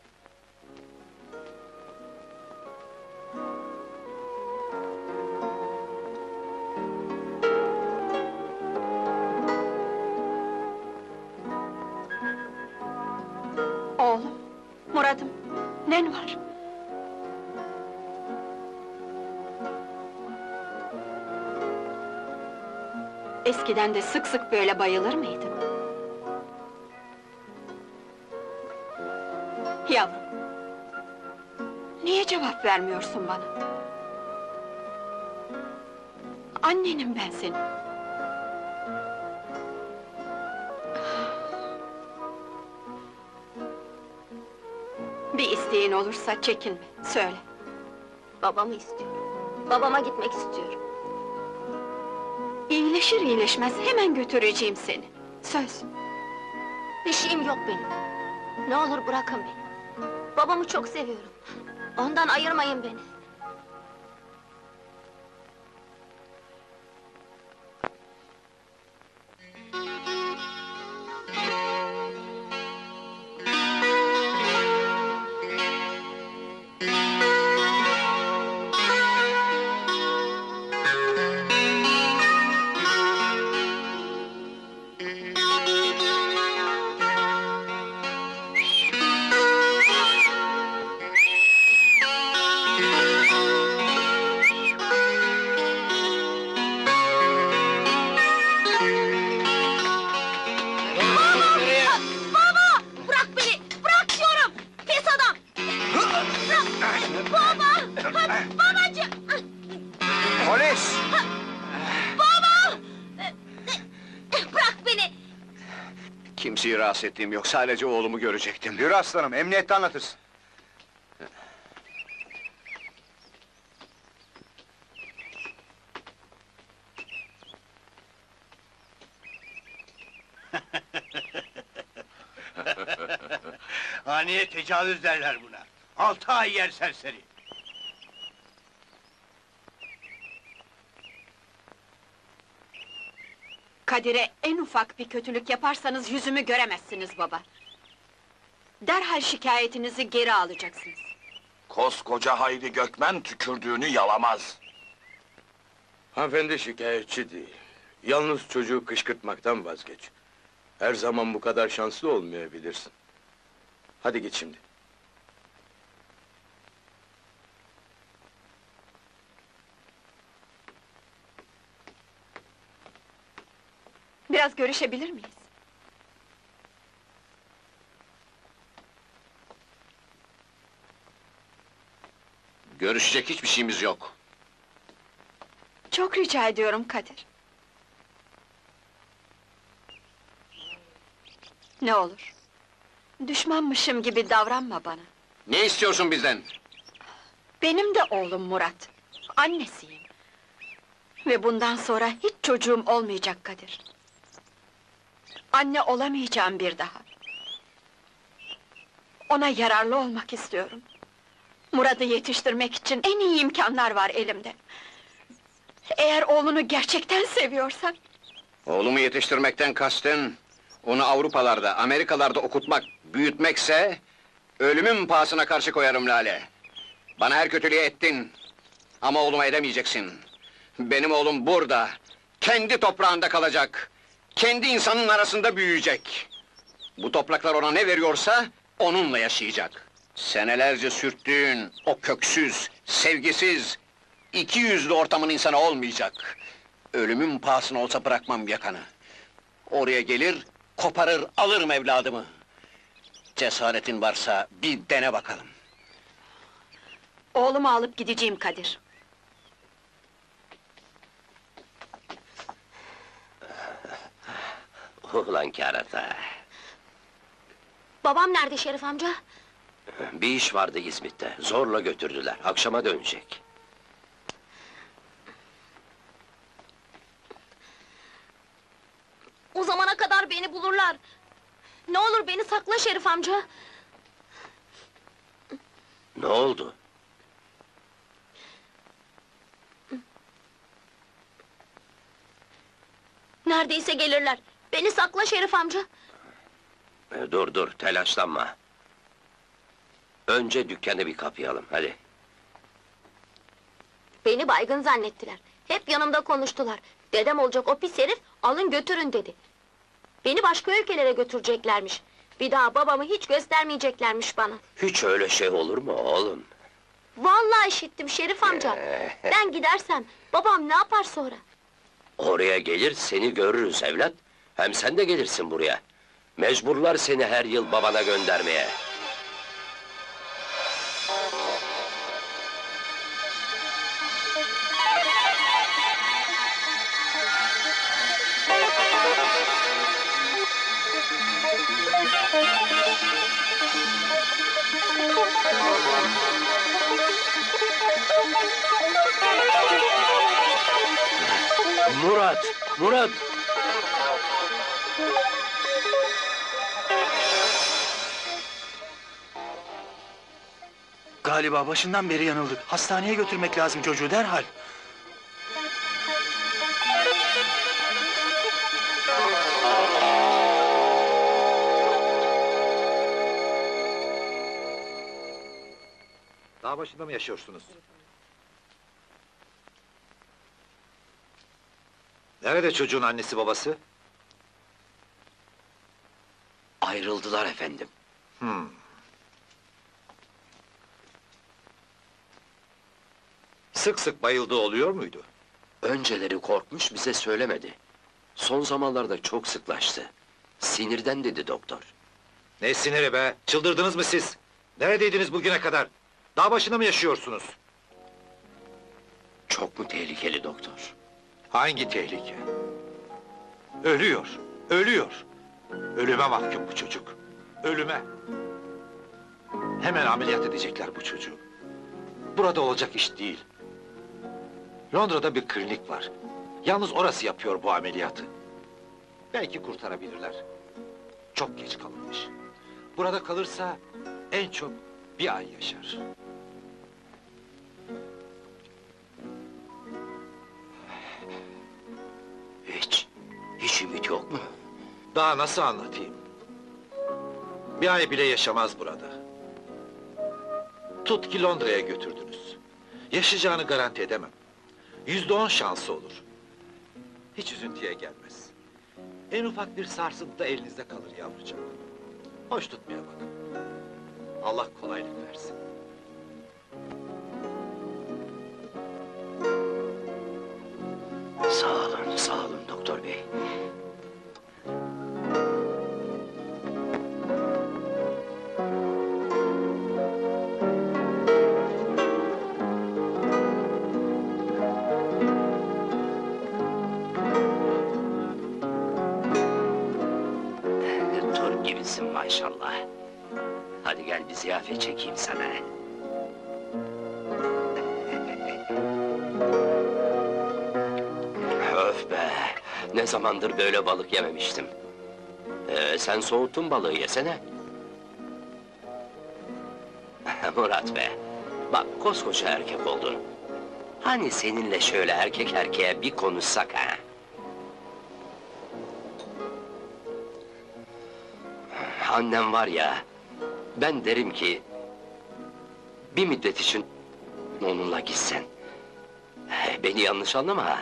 Oğlum, Murat'ım, nen var? Eskiden de sık sık böyle bayılır mıydın? Yavrum, niye cevap vermiyorsun bana? Annenim ben senin. Bir isteğin olursa çekinme, söyle. Babamı istiyorum. Babama gitmek istiyorum. İyileşir iyileşmez hemen götüreceğim seni. Söz. Bir şeyim yok benim. Ne olur bırakın beni. Babamı çok seviyorum. Ondan ayırmayın beni. Polis! Bırak beni! Kimseyi rahatsız ettiğim yok, sadece oğlumu görecektim. Yürü aslanım, emniyette anlatırsın. Haneye tecavüz derler buna. Altı ay yer serseri. Kadir'e en ufak bir kötülük yaparsanız yüzümü göremezsiniz baba. Derhal şikayetinizi geri alacaksınız. Koskoca Hayri Gökmen tükürdüğünü yalamaz. Hanımefendi şikayetçi değil. Yalnız çocuğu kışkırtmaktan vazgeç. Her zaman bu kadar şanslı olmayabilirsin. Hadi git şimdi. Biraz görüşebilir miyiz? Görüşecek hiçbir şeyimiz yok. Çok rica ediyorum Kadir. Ne olur, düşmanmışım gibi davranma bana. Ne istiyorsun bizden? Benim de oğlum Murat, annesiyim. Ve bundan sonra hiç çocuğum olmayacak Kadir. Anne olamayacağım bir daha. Ona yararlı olmak istiyorum. Murat'ı yetiştirmek için en iyi imkanlar var elimde. Eğer oğlunu gerçekten seviyorsan... Oğlumu yetiştirmekten kastın, onu Avrupalarda, Amerikalarda okutmak, büyütmekse... ...ölümün pahasına karşı koyarım Lale. Bana her kötülüğü ettin, ama oğluma edemeyeceksin. Benim oğlum burada, kendi toprağında kalacak. Kendi insanın arasında büyüyecek. Bu topraklar ona ne veriyorsa, onunla yaşayacak. Senelerce sürttüğün o köksüz, sevgisiz, iki yüzlü ortamın insanı olmayacak. Ölümün pahasına olsa bırakmam yakanı. Oraya gelir, koparır, alırım evladımı. Cesaretin varsa bir dene bakalım. Oğlumu alıp gideceğim Kadir. Ulan kerata! Babam nerede Şerif amca? Bir iş vardı İzmit'te, zorla götürdüler, akşama dönecek. O zamana kadar beni bulurlar. Ne olur beni sakla Şerif amca. Ne oldu? Neredeyse gelirler. Beni sakla Şerif amca. E, Dur dur, telaşlanma. Önce dükkanı bir kapayalım, hadi. Beni baygın zannettiler. Hep yanımda konuştular. Dedem olacak o pis herif, alın götürün dedi. Beni başka ülkelere götüreceklermiş. Bir daha babamı hiç göstermeyeceklermiş bana. Hiç öyle şey olur mu oğlum? Vallahi işittim Şerif amca. Ben gidersem, babam ne yapar sonra? Oraya gelir, seni görürüz evlat. Hem sen de gelirsin buraya. Mecburlar seni her yıl babana göndermeye. Murat! Murat! Galiba başından beri yanıldık. Hastaneye götürmek lazım çocuğu derhal. Dağ başında mı yaşıyorsunuz? Nerede çocuğun annesi babası? Ayrıldılar efendim. Hmm. Sık sık bayıldığı oluyor muydu? Önceleri korkmuş, bize söylemedi. Son zamanlarda çok sıklaştı. Sinirden dedi doktor. Ne siniri be? Çıldırdınız mı siz? Neredeydiniz bugüne kadar? Dağ başında mı yaşıyorsunuz? Çok mu tehlikeli doktor? Hangi tehlike? Ölüyor, ölüyor. Ölüme mahkum bu çocuk. Ölüme. Hemen ameliyat edecekler bu çocuğu. Burada olacak iş değil. Londra'da bir klinik var. Yalnız orası yapıyor bu ameliyatı. Belki kurtarabilirler. Çok geç kalınmış. Burada kalırsa en çok bir ay yaşar. Hiç, hiç ümit yok mu? Daha nasıl anlatayım? Bir ay bile yaşamaz burada. Tut ki Londra'ya götürdünüz. Yaşayacağını garanti edemem. Yüzde on şansı olur. Hiç üzüntüye gelmez. En ufak bir sarsıntı elinizde kalır yavrucak. Hoş tutmaya bakın. Allah kolaylık versin. Sağ olun, sağ olun doktor bey. Turp gibisin maşallah. Hadi gel bir ziyafet çekeyim sana. Öf be! Ne zamandır böyle balık yememiştim. Ee, sen soğuttun balığı, yesene. Murat be! Bak, koskoca erkek oldun. Hani seninle şöyle erkek erkeğe bir konuşsak ha? Annem var ya, ben derim ki... ...bir müddet için onunla gitsen. Beni yanlış anlama ha.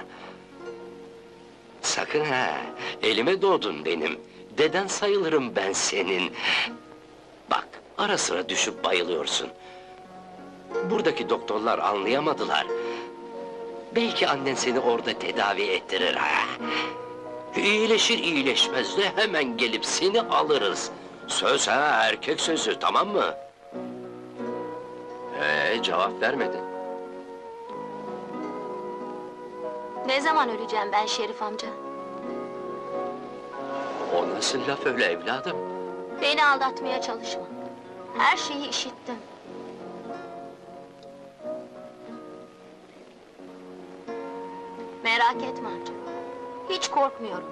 Sakın ha, elime doğdun benim. Deden sayılırım ben senin. Bak, ara sıra düşüp bayılıyorsun. Buradaki doktorlar anlayamadılar. Belki annen seni orada tedavi ettirir ha. İyileşir iyileşmez de hemen gelip seni alırız. Söz ha, erkek sözü, tamam mı? Ee, cevap vermedi. Ne zaman öleceğim ben Şerif amca? O nasıl laf öyle evladım? Beni aldatmaya çalışma. Her şeyi işittim. Merak etme amca. Hiç korkmuyorum.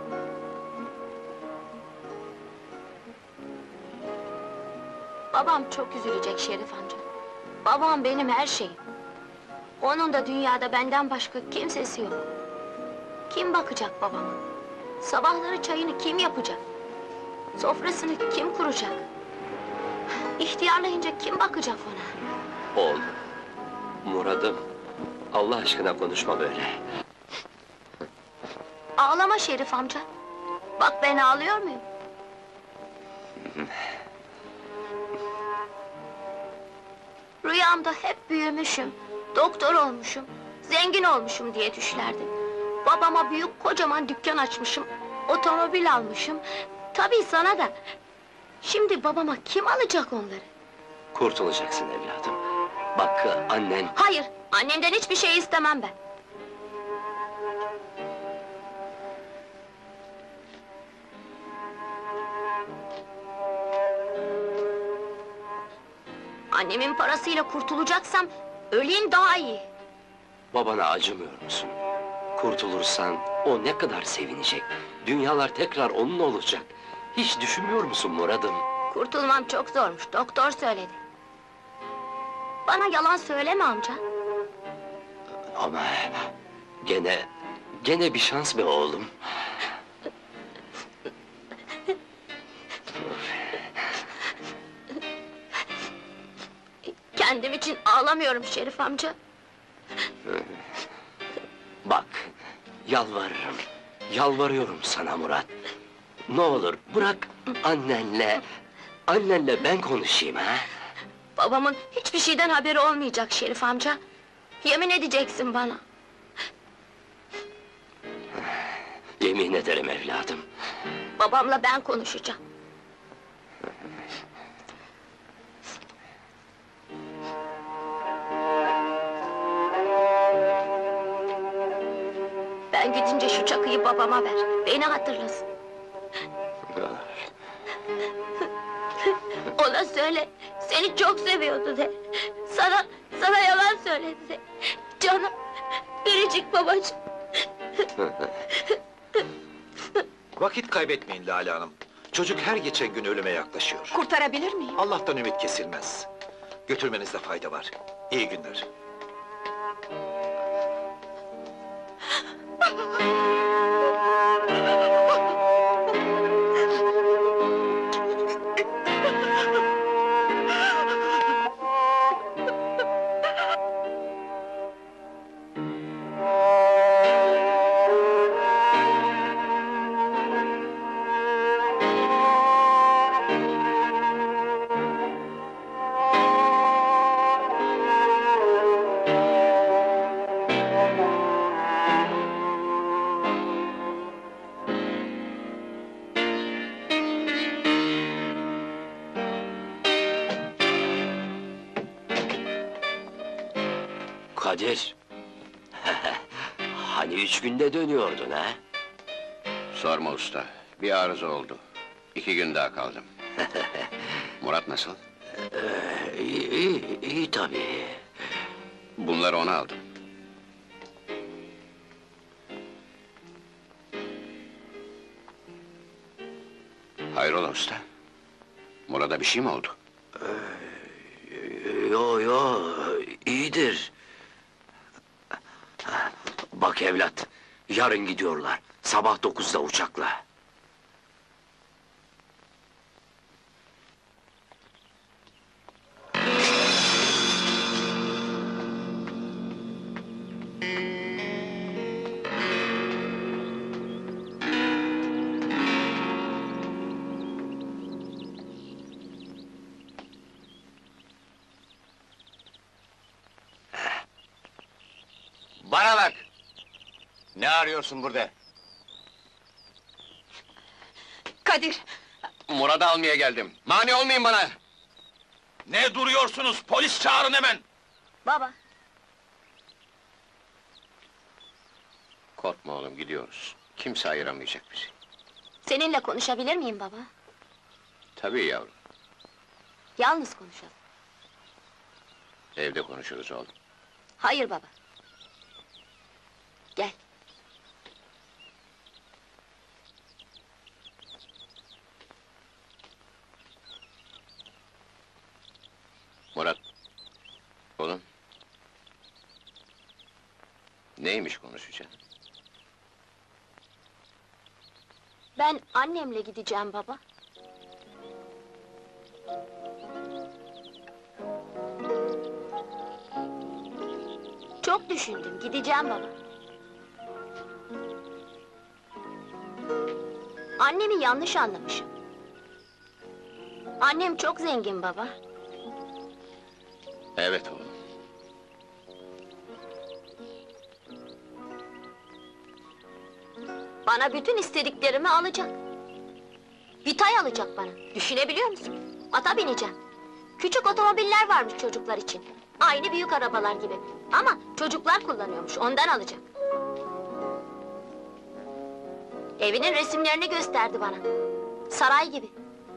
Babam çok üzülecek Şerif amca. Babam benim her şeyim. Onun da dünyada benden başka kimsesi yok. Kim bakacak babama? Sabahları çayını kim yapacak? Sofrasını kim kuracak? İhtiyarlayınca kim bakacak ona? Oğlum, Murat'ım, Allah aşkına konuşma böyle. Ağlama Şerif amca. Bak ben ağlıyor muyum? Rüyamda hep büyümüşüm, doktor olmuşum, zengin olmuşum diye düşlerdim. Babama büyük kocaman dükkan açmışım, otomobil almışım. Tabii sana da. Şimdi babama kim alacak onları? Kurtulacaksın evladım. Bak, annen... Hayır, annemden hiçbir şey istemem ben. Annemin parasıyla kurtulacaksam, öleyim daha iyi. Babana acımıyor musun? Kurtulursan, o ne kadar sevinecek. Dünyalar tekrar onun olacak. Hiç düşünmüyor musun Murat'ım? Kurtulmam çok zormuş, doktor söyledi. Bana yalan söyleme amca. Ama... Gene... Gene bir şans be oğlum. Kendim için ağlamıyorum Şerif amca. Bak, yalvarırım, yalvarıyorum sana Murat. Ne olur bırak annenle, annenle ben konuşayım ha? Babamın hiçbir şeyden haberi olmayacak Şerif amca. Yemin edeceksin bana. Yemin ederim evladım. Babamla ben konuşacağım. Ben gidince şu çakıyı babama ver, beni hatırlasın. Ona söyle, seni çok seviyordu de. Sana, sana yalan söyledi de. Canım, biricik babacığım. Vakit kaybetmeyin Lale Hanım. Çocuk her geçen gün ölüme yaklaşıyor. Kurtarabilir miyim? Allah'tan ümit kesilmez. Götürmenizde fayda var. İyi günler. Kadir. Hani üç günde dönüyordun ha? Sorma usta, bir arıza oldu. İki gün daha kaldım. Murat nasıl? Ee, iyi, iyi, iyi tabii. Bunları ona aldım. Hayrola usta? Murat'a bir şey mi oldu? Yo yo, iyidir. Bak evlat, yarın gidiyorlar. Sabah dokuzda uçakla. Bana bak! Ne arıyorsun burada? Kadir, Murat'ı almaya geldim. Mani olmayın bana! Ne duruyorsunuz? Polis çağırın hemen! Baba, Korkma oğlum, gidiyoruz. Kimse ayıramayacak bizi. seninle konuşabilir miyim baba? Tabii yavrum, Yalnız konuşalım. evde konuşuruz oğlum. Hayır baba. Gel. Murat, oğlum. Neymiş konuşacağın? Ben annemle gideceğim baba. Çok düşündüm, gideceğim baba. Annemi yanlış anlamışım. Annem çok zengin baba. Evet oğlum. Bana bütün istediklerimi alacak. Bir tay alacak bana, düşünebiliyor musun? Ata bineceğim. Küçük otomobiller varmış çocuklar için. Aynı büyük arabalar gibi. Ama çocuklar kullanıyormuş, ondan alacak. Evinin resimlerini gösterdi bana. Saray gibi.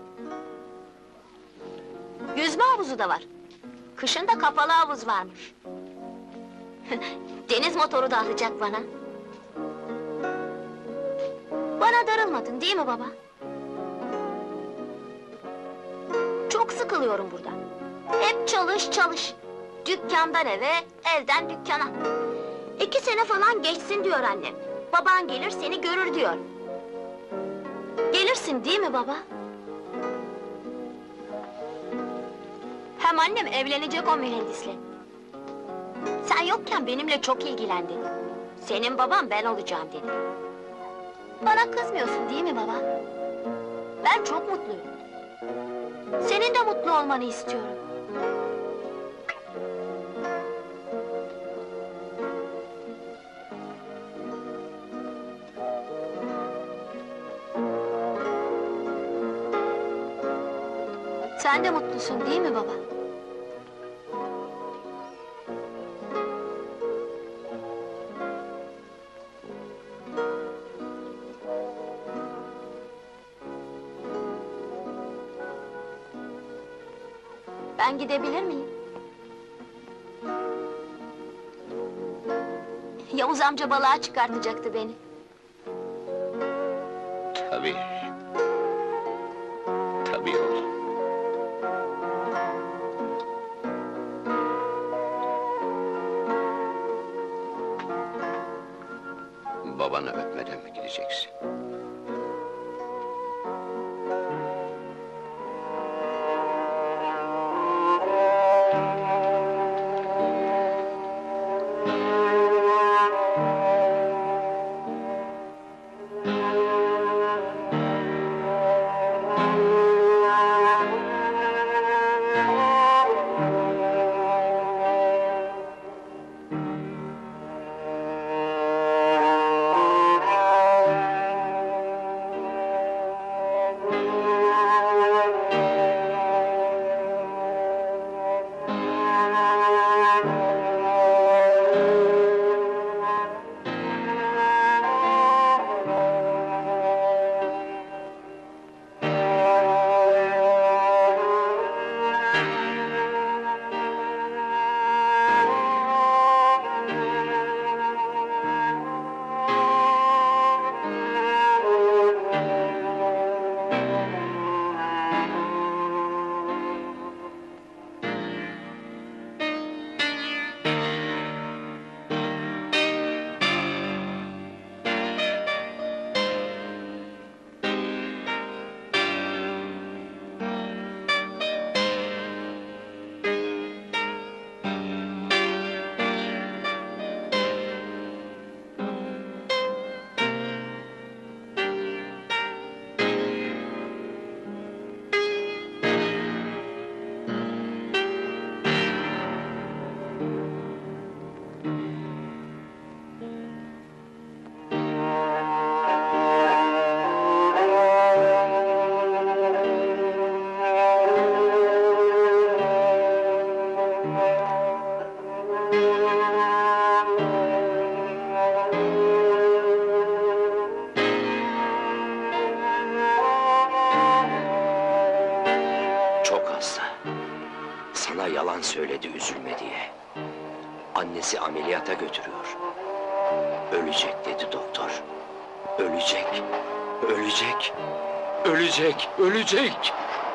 Yüzme havuzu da var. Kışın da kapalı havuz varmış. Deniz motoru da alacak bana. Bana darılmadın değil mi baba? Çok sıkılıyorum burada. Hep çalış çalış. Dükkandan eve, evden dükkana. İki sene falan geçsin diyor annem. Baban gelir seni görür diyor. Gelirsin değil mi baba? Hem annem evlenecek o mühendisle. Sen yokken benimle çok ilgilendi. Senin baban ben olacağım dedi. Bana kızmıyorsun değil mi baba? Ben çok mutluyum. Senin de mutlu olmanı istiyorum. Sen de mutlusun değil mi baba? Ben gidebilir miyim? Yavuz amca balığa çıkartacaktı beni. Tabii. Tabii oğlum. Babanı öpmeden mi gideceksin? Çok hasta. Sana yalan söyledi üzülme diye. Annesi ameliyata götürüyor. Ölecek dedi doktor. Ölecek, ölecek, ölecek, ölecek!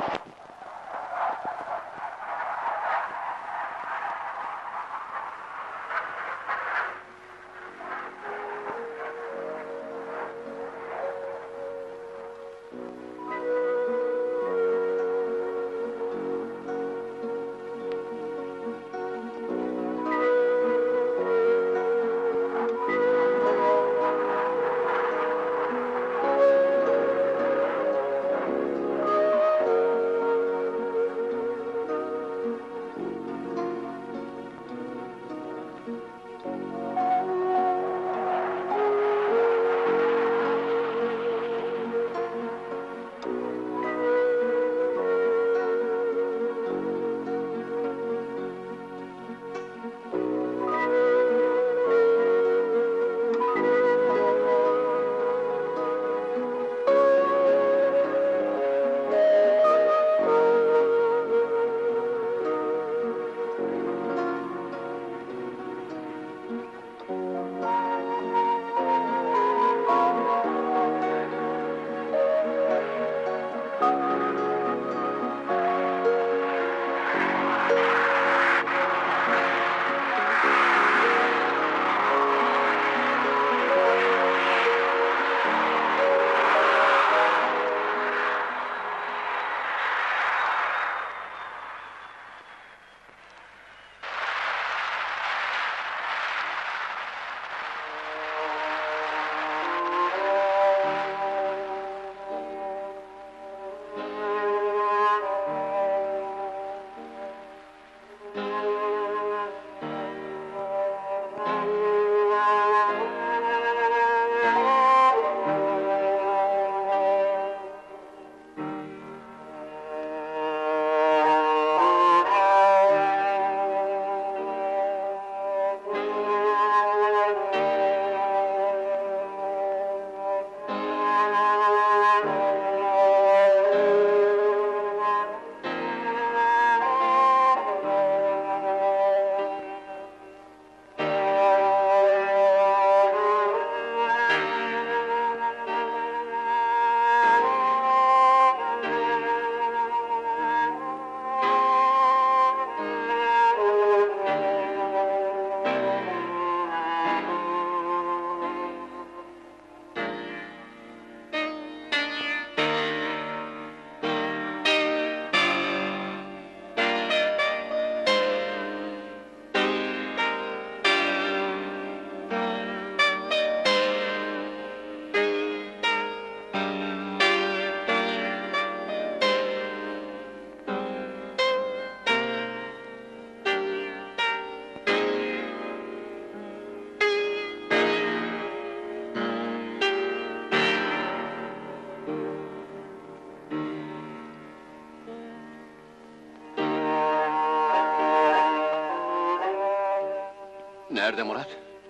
Nerede Murat?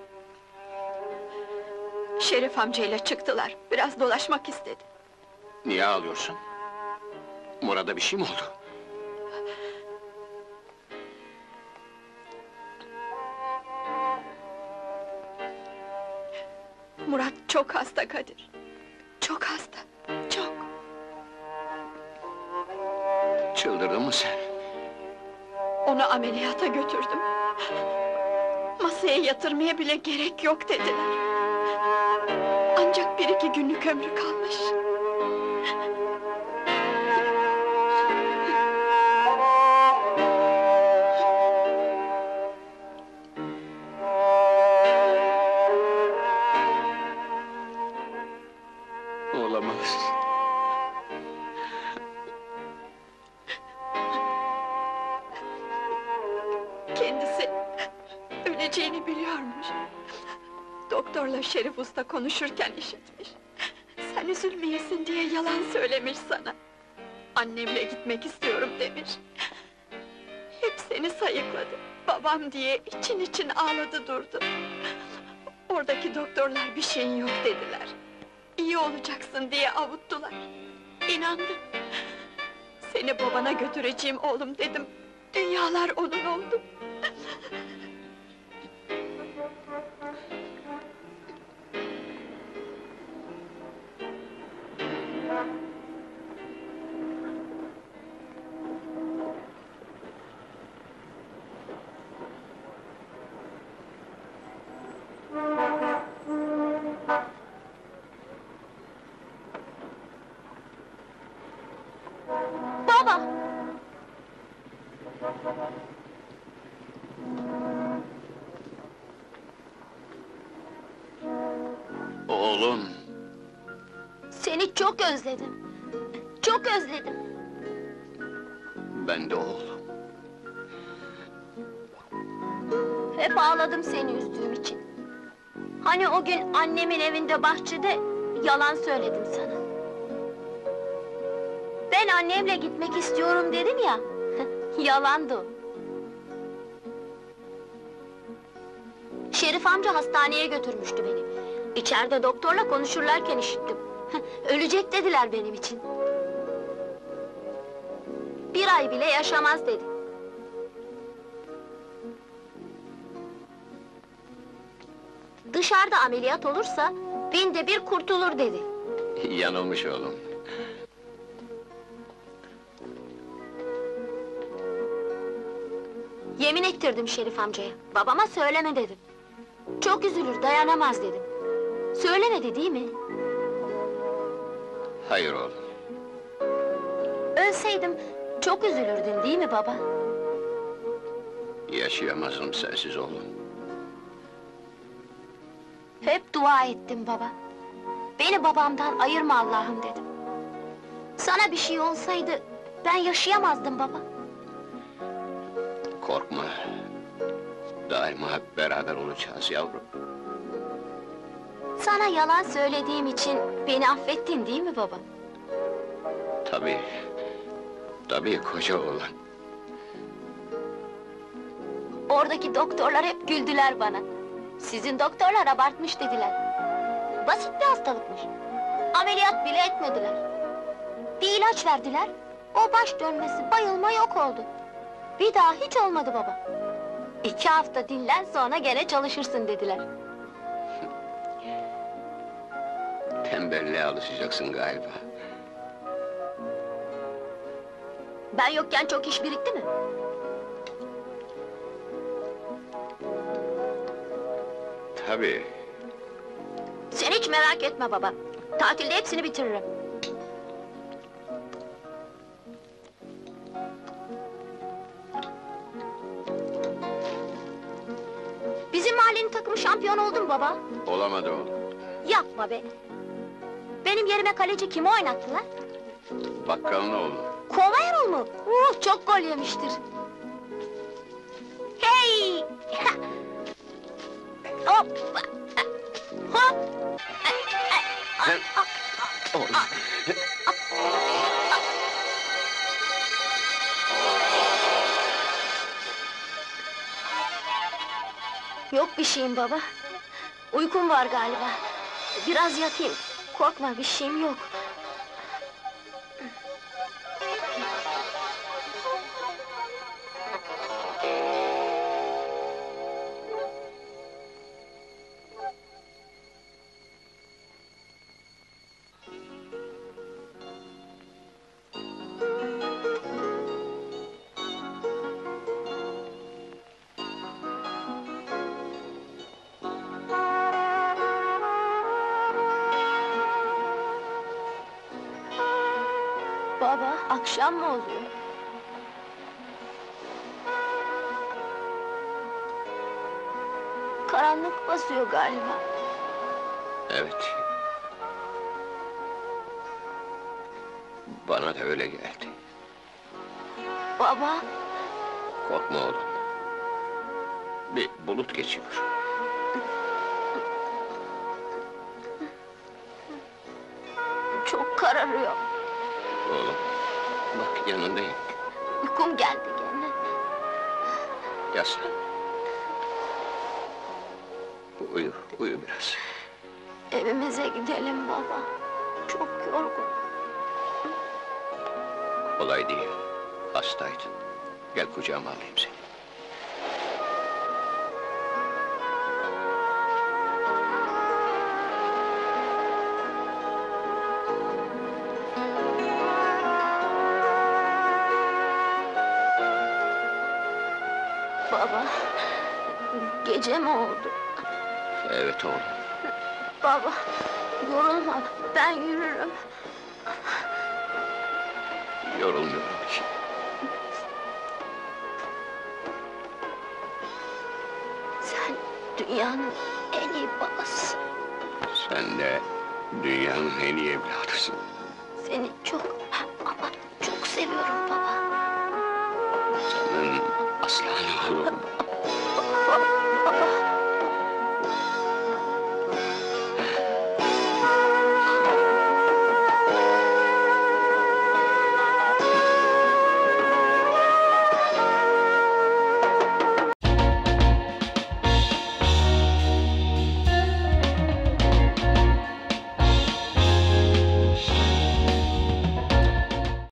Şerif amcayla çıktılar. Biraz dolaşmak istedi. Niye ağlıyorsun? Murat'a bir şey mi oldu? Murat çok hasta Kadir. Çok hasta, çok. Çıldırdın mı sen? Onu ameliyata götürdüm. Masaya yatırmaya bile gerek yok dediler. Ancak bir iki günlük ömrü kalmış. Olamaz. Kendisi öleceğini biliyormuş. Doktorla Şerif Usta konuşurken işitmiş. Sen üzülmeyesin diye yalan söylemiş sana. Annemle gitmek istiyorum demiş. Hepsi Seni sayıkladı. Babam diye için için ağladı durdu. Oradaki doktorlar bir şeyin yok dediler. İyi olacaksın diye avuttular. İnandım. Seni babana götüreceğim oğlum dedim. Dünyalar onun oldu. Baba! Oğlum, Seni çok özledim. Çok özledim. ben de oğlum. Hep ağladım seni üzdüğüm için. Hani o gün annemin evinde bahçede yalan söyledim sana. Ben annemle gitmek istiyorum dedim ya. Yalandı o. Şerif amca hastaneye götürmüştü beni. İçeride doktorla konuşurlarken işittim. Ölecek dediler benim için. Bir ay bile yaşamaz dedi. Dışarıda ameliyat olursa binde bir kurtulur dedi. Yanılmış oğlum. Yemin ettirdim Şerif amcaya. Babama söyleme dedim. Çok üzülür, dayanamaz dedim. Söylemedi değil mi? Hayır oğlum. Ölseydim çok üzülürdün değil mi baba? Yaşayamazdım sensiz oğlum. Hep dua ettim baba. Beni babamdan ayırma Allah'ım dedim. Sana bir şey olsaydı ben yaşayamazdım baba. Korkma. Daima hep beraber olacağız yavrum. Sana yalan söylediğim için beni affettin değil mi baba? Tabii. Tabii koca oğlan. Oradaki doktorlar hep güldüler bana. Sizin doktorlar abartmış dediler. Basit bir hastalıkmış. Ameliyat bile etmediler. Bir ilaç verdiler. O baş dönmesi, bayılma yok oldu. Bir daha hiç olmadı baba. İki hafta dinlen sonra gene çalışırsın dediler. Tembelliğe alışacaksın galiba. Ben yokken çok iş birikti mi? Tabii. Sen hiç merak etme baba. Tatilde hepsini bitiririm. Bizim mahallenin takımı şampiyon oldu mu baba? Olamadı oğlum. Yapma be! Benim yerime kaleci kimi oynattılar? Bakkalın oğlu. Kova Erol mu? Uh, çok gol yemiştir. Hey! Hop! Hop! Yok bir şeyim baba. Uykum var galiba. Biraz yatayım. Korkma, bir şeyim yok. Baba, akşam mı oluyor? Karanlık basıyor galiba. Evet. Bana da öyle geldi. Baba, Korkma oğlum. Bir bulut geçiyor. çok kararıyor. Oğlum, bak yanındayım. Uykum geldi gene. Yaslan. Uyu, uyu biraz. Evimize gidelim baba. Çok yorgun. Kolay değil. Hastaydın. Gel kucağıma alayım seni. Baba, gece mi oldu? Evet oğlum. Baba, yorulma, ben yürürüm. Yorulmuyorum ki. Sen dünyanın en iyi babasısın. Sen de dünyanın en iyi evladısın. Seni çok ama çok seviyorum baba. Senin aslan oğlum.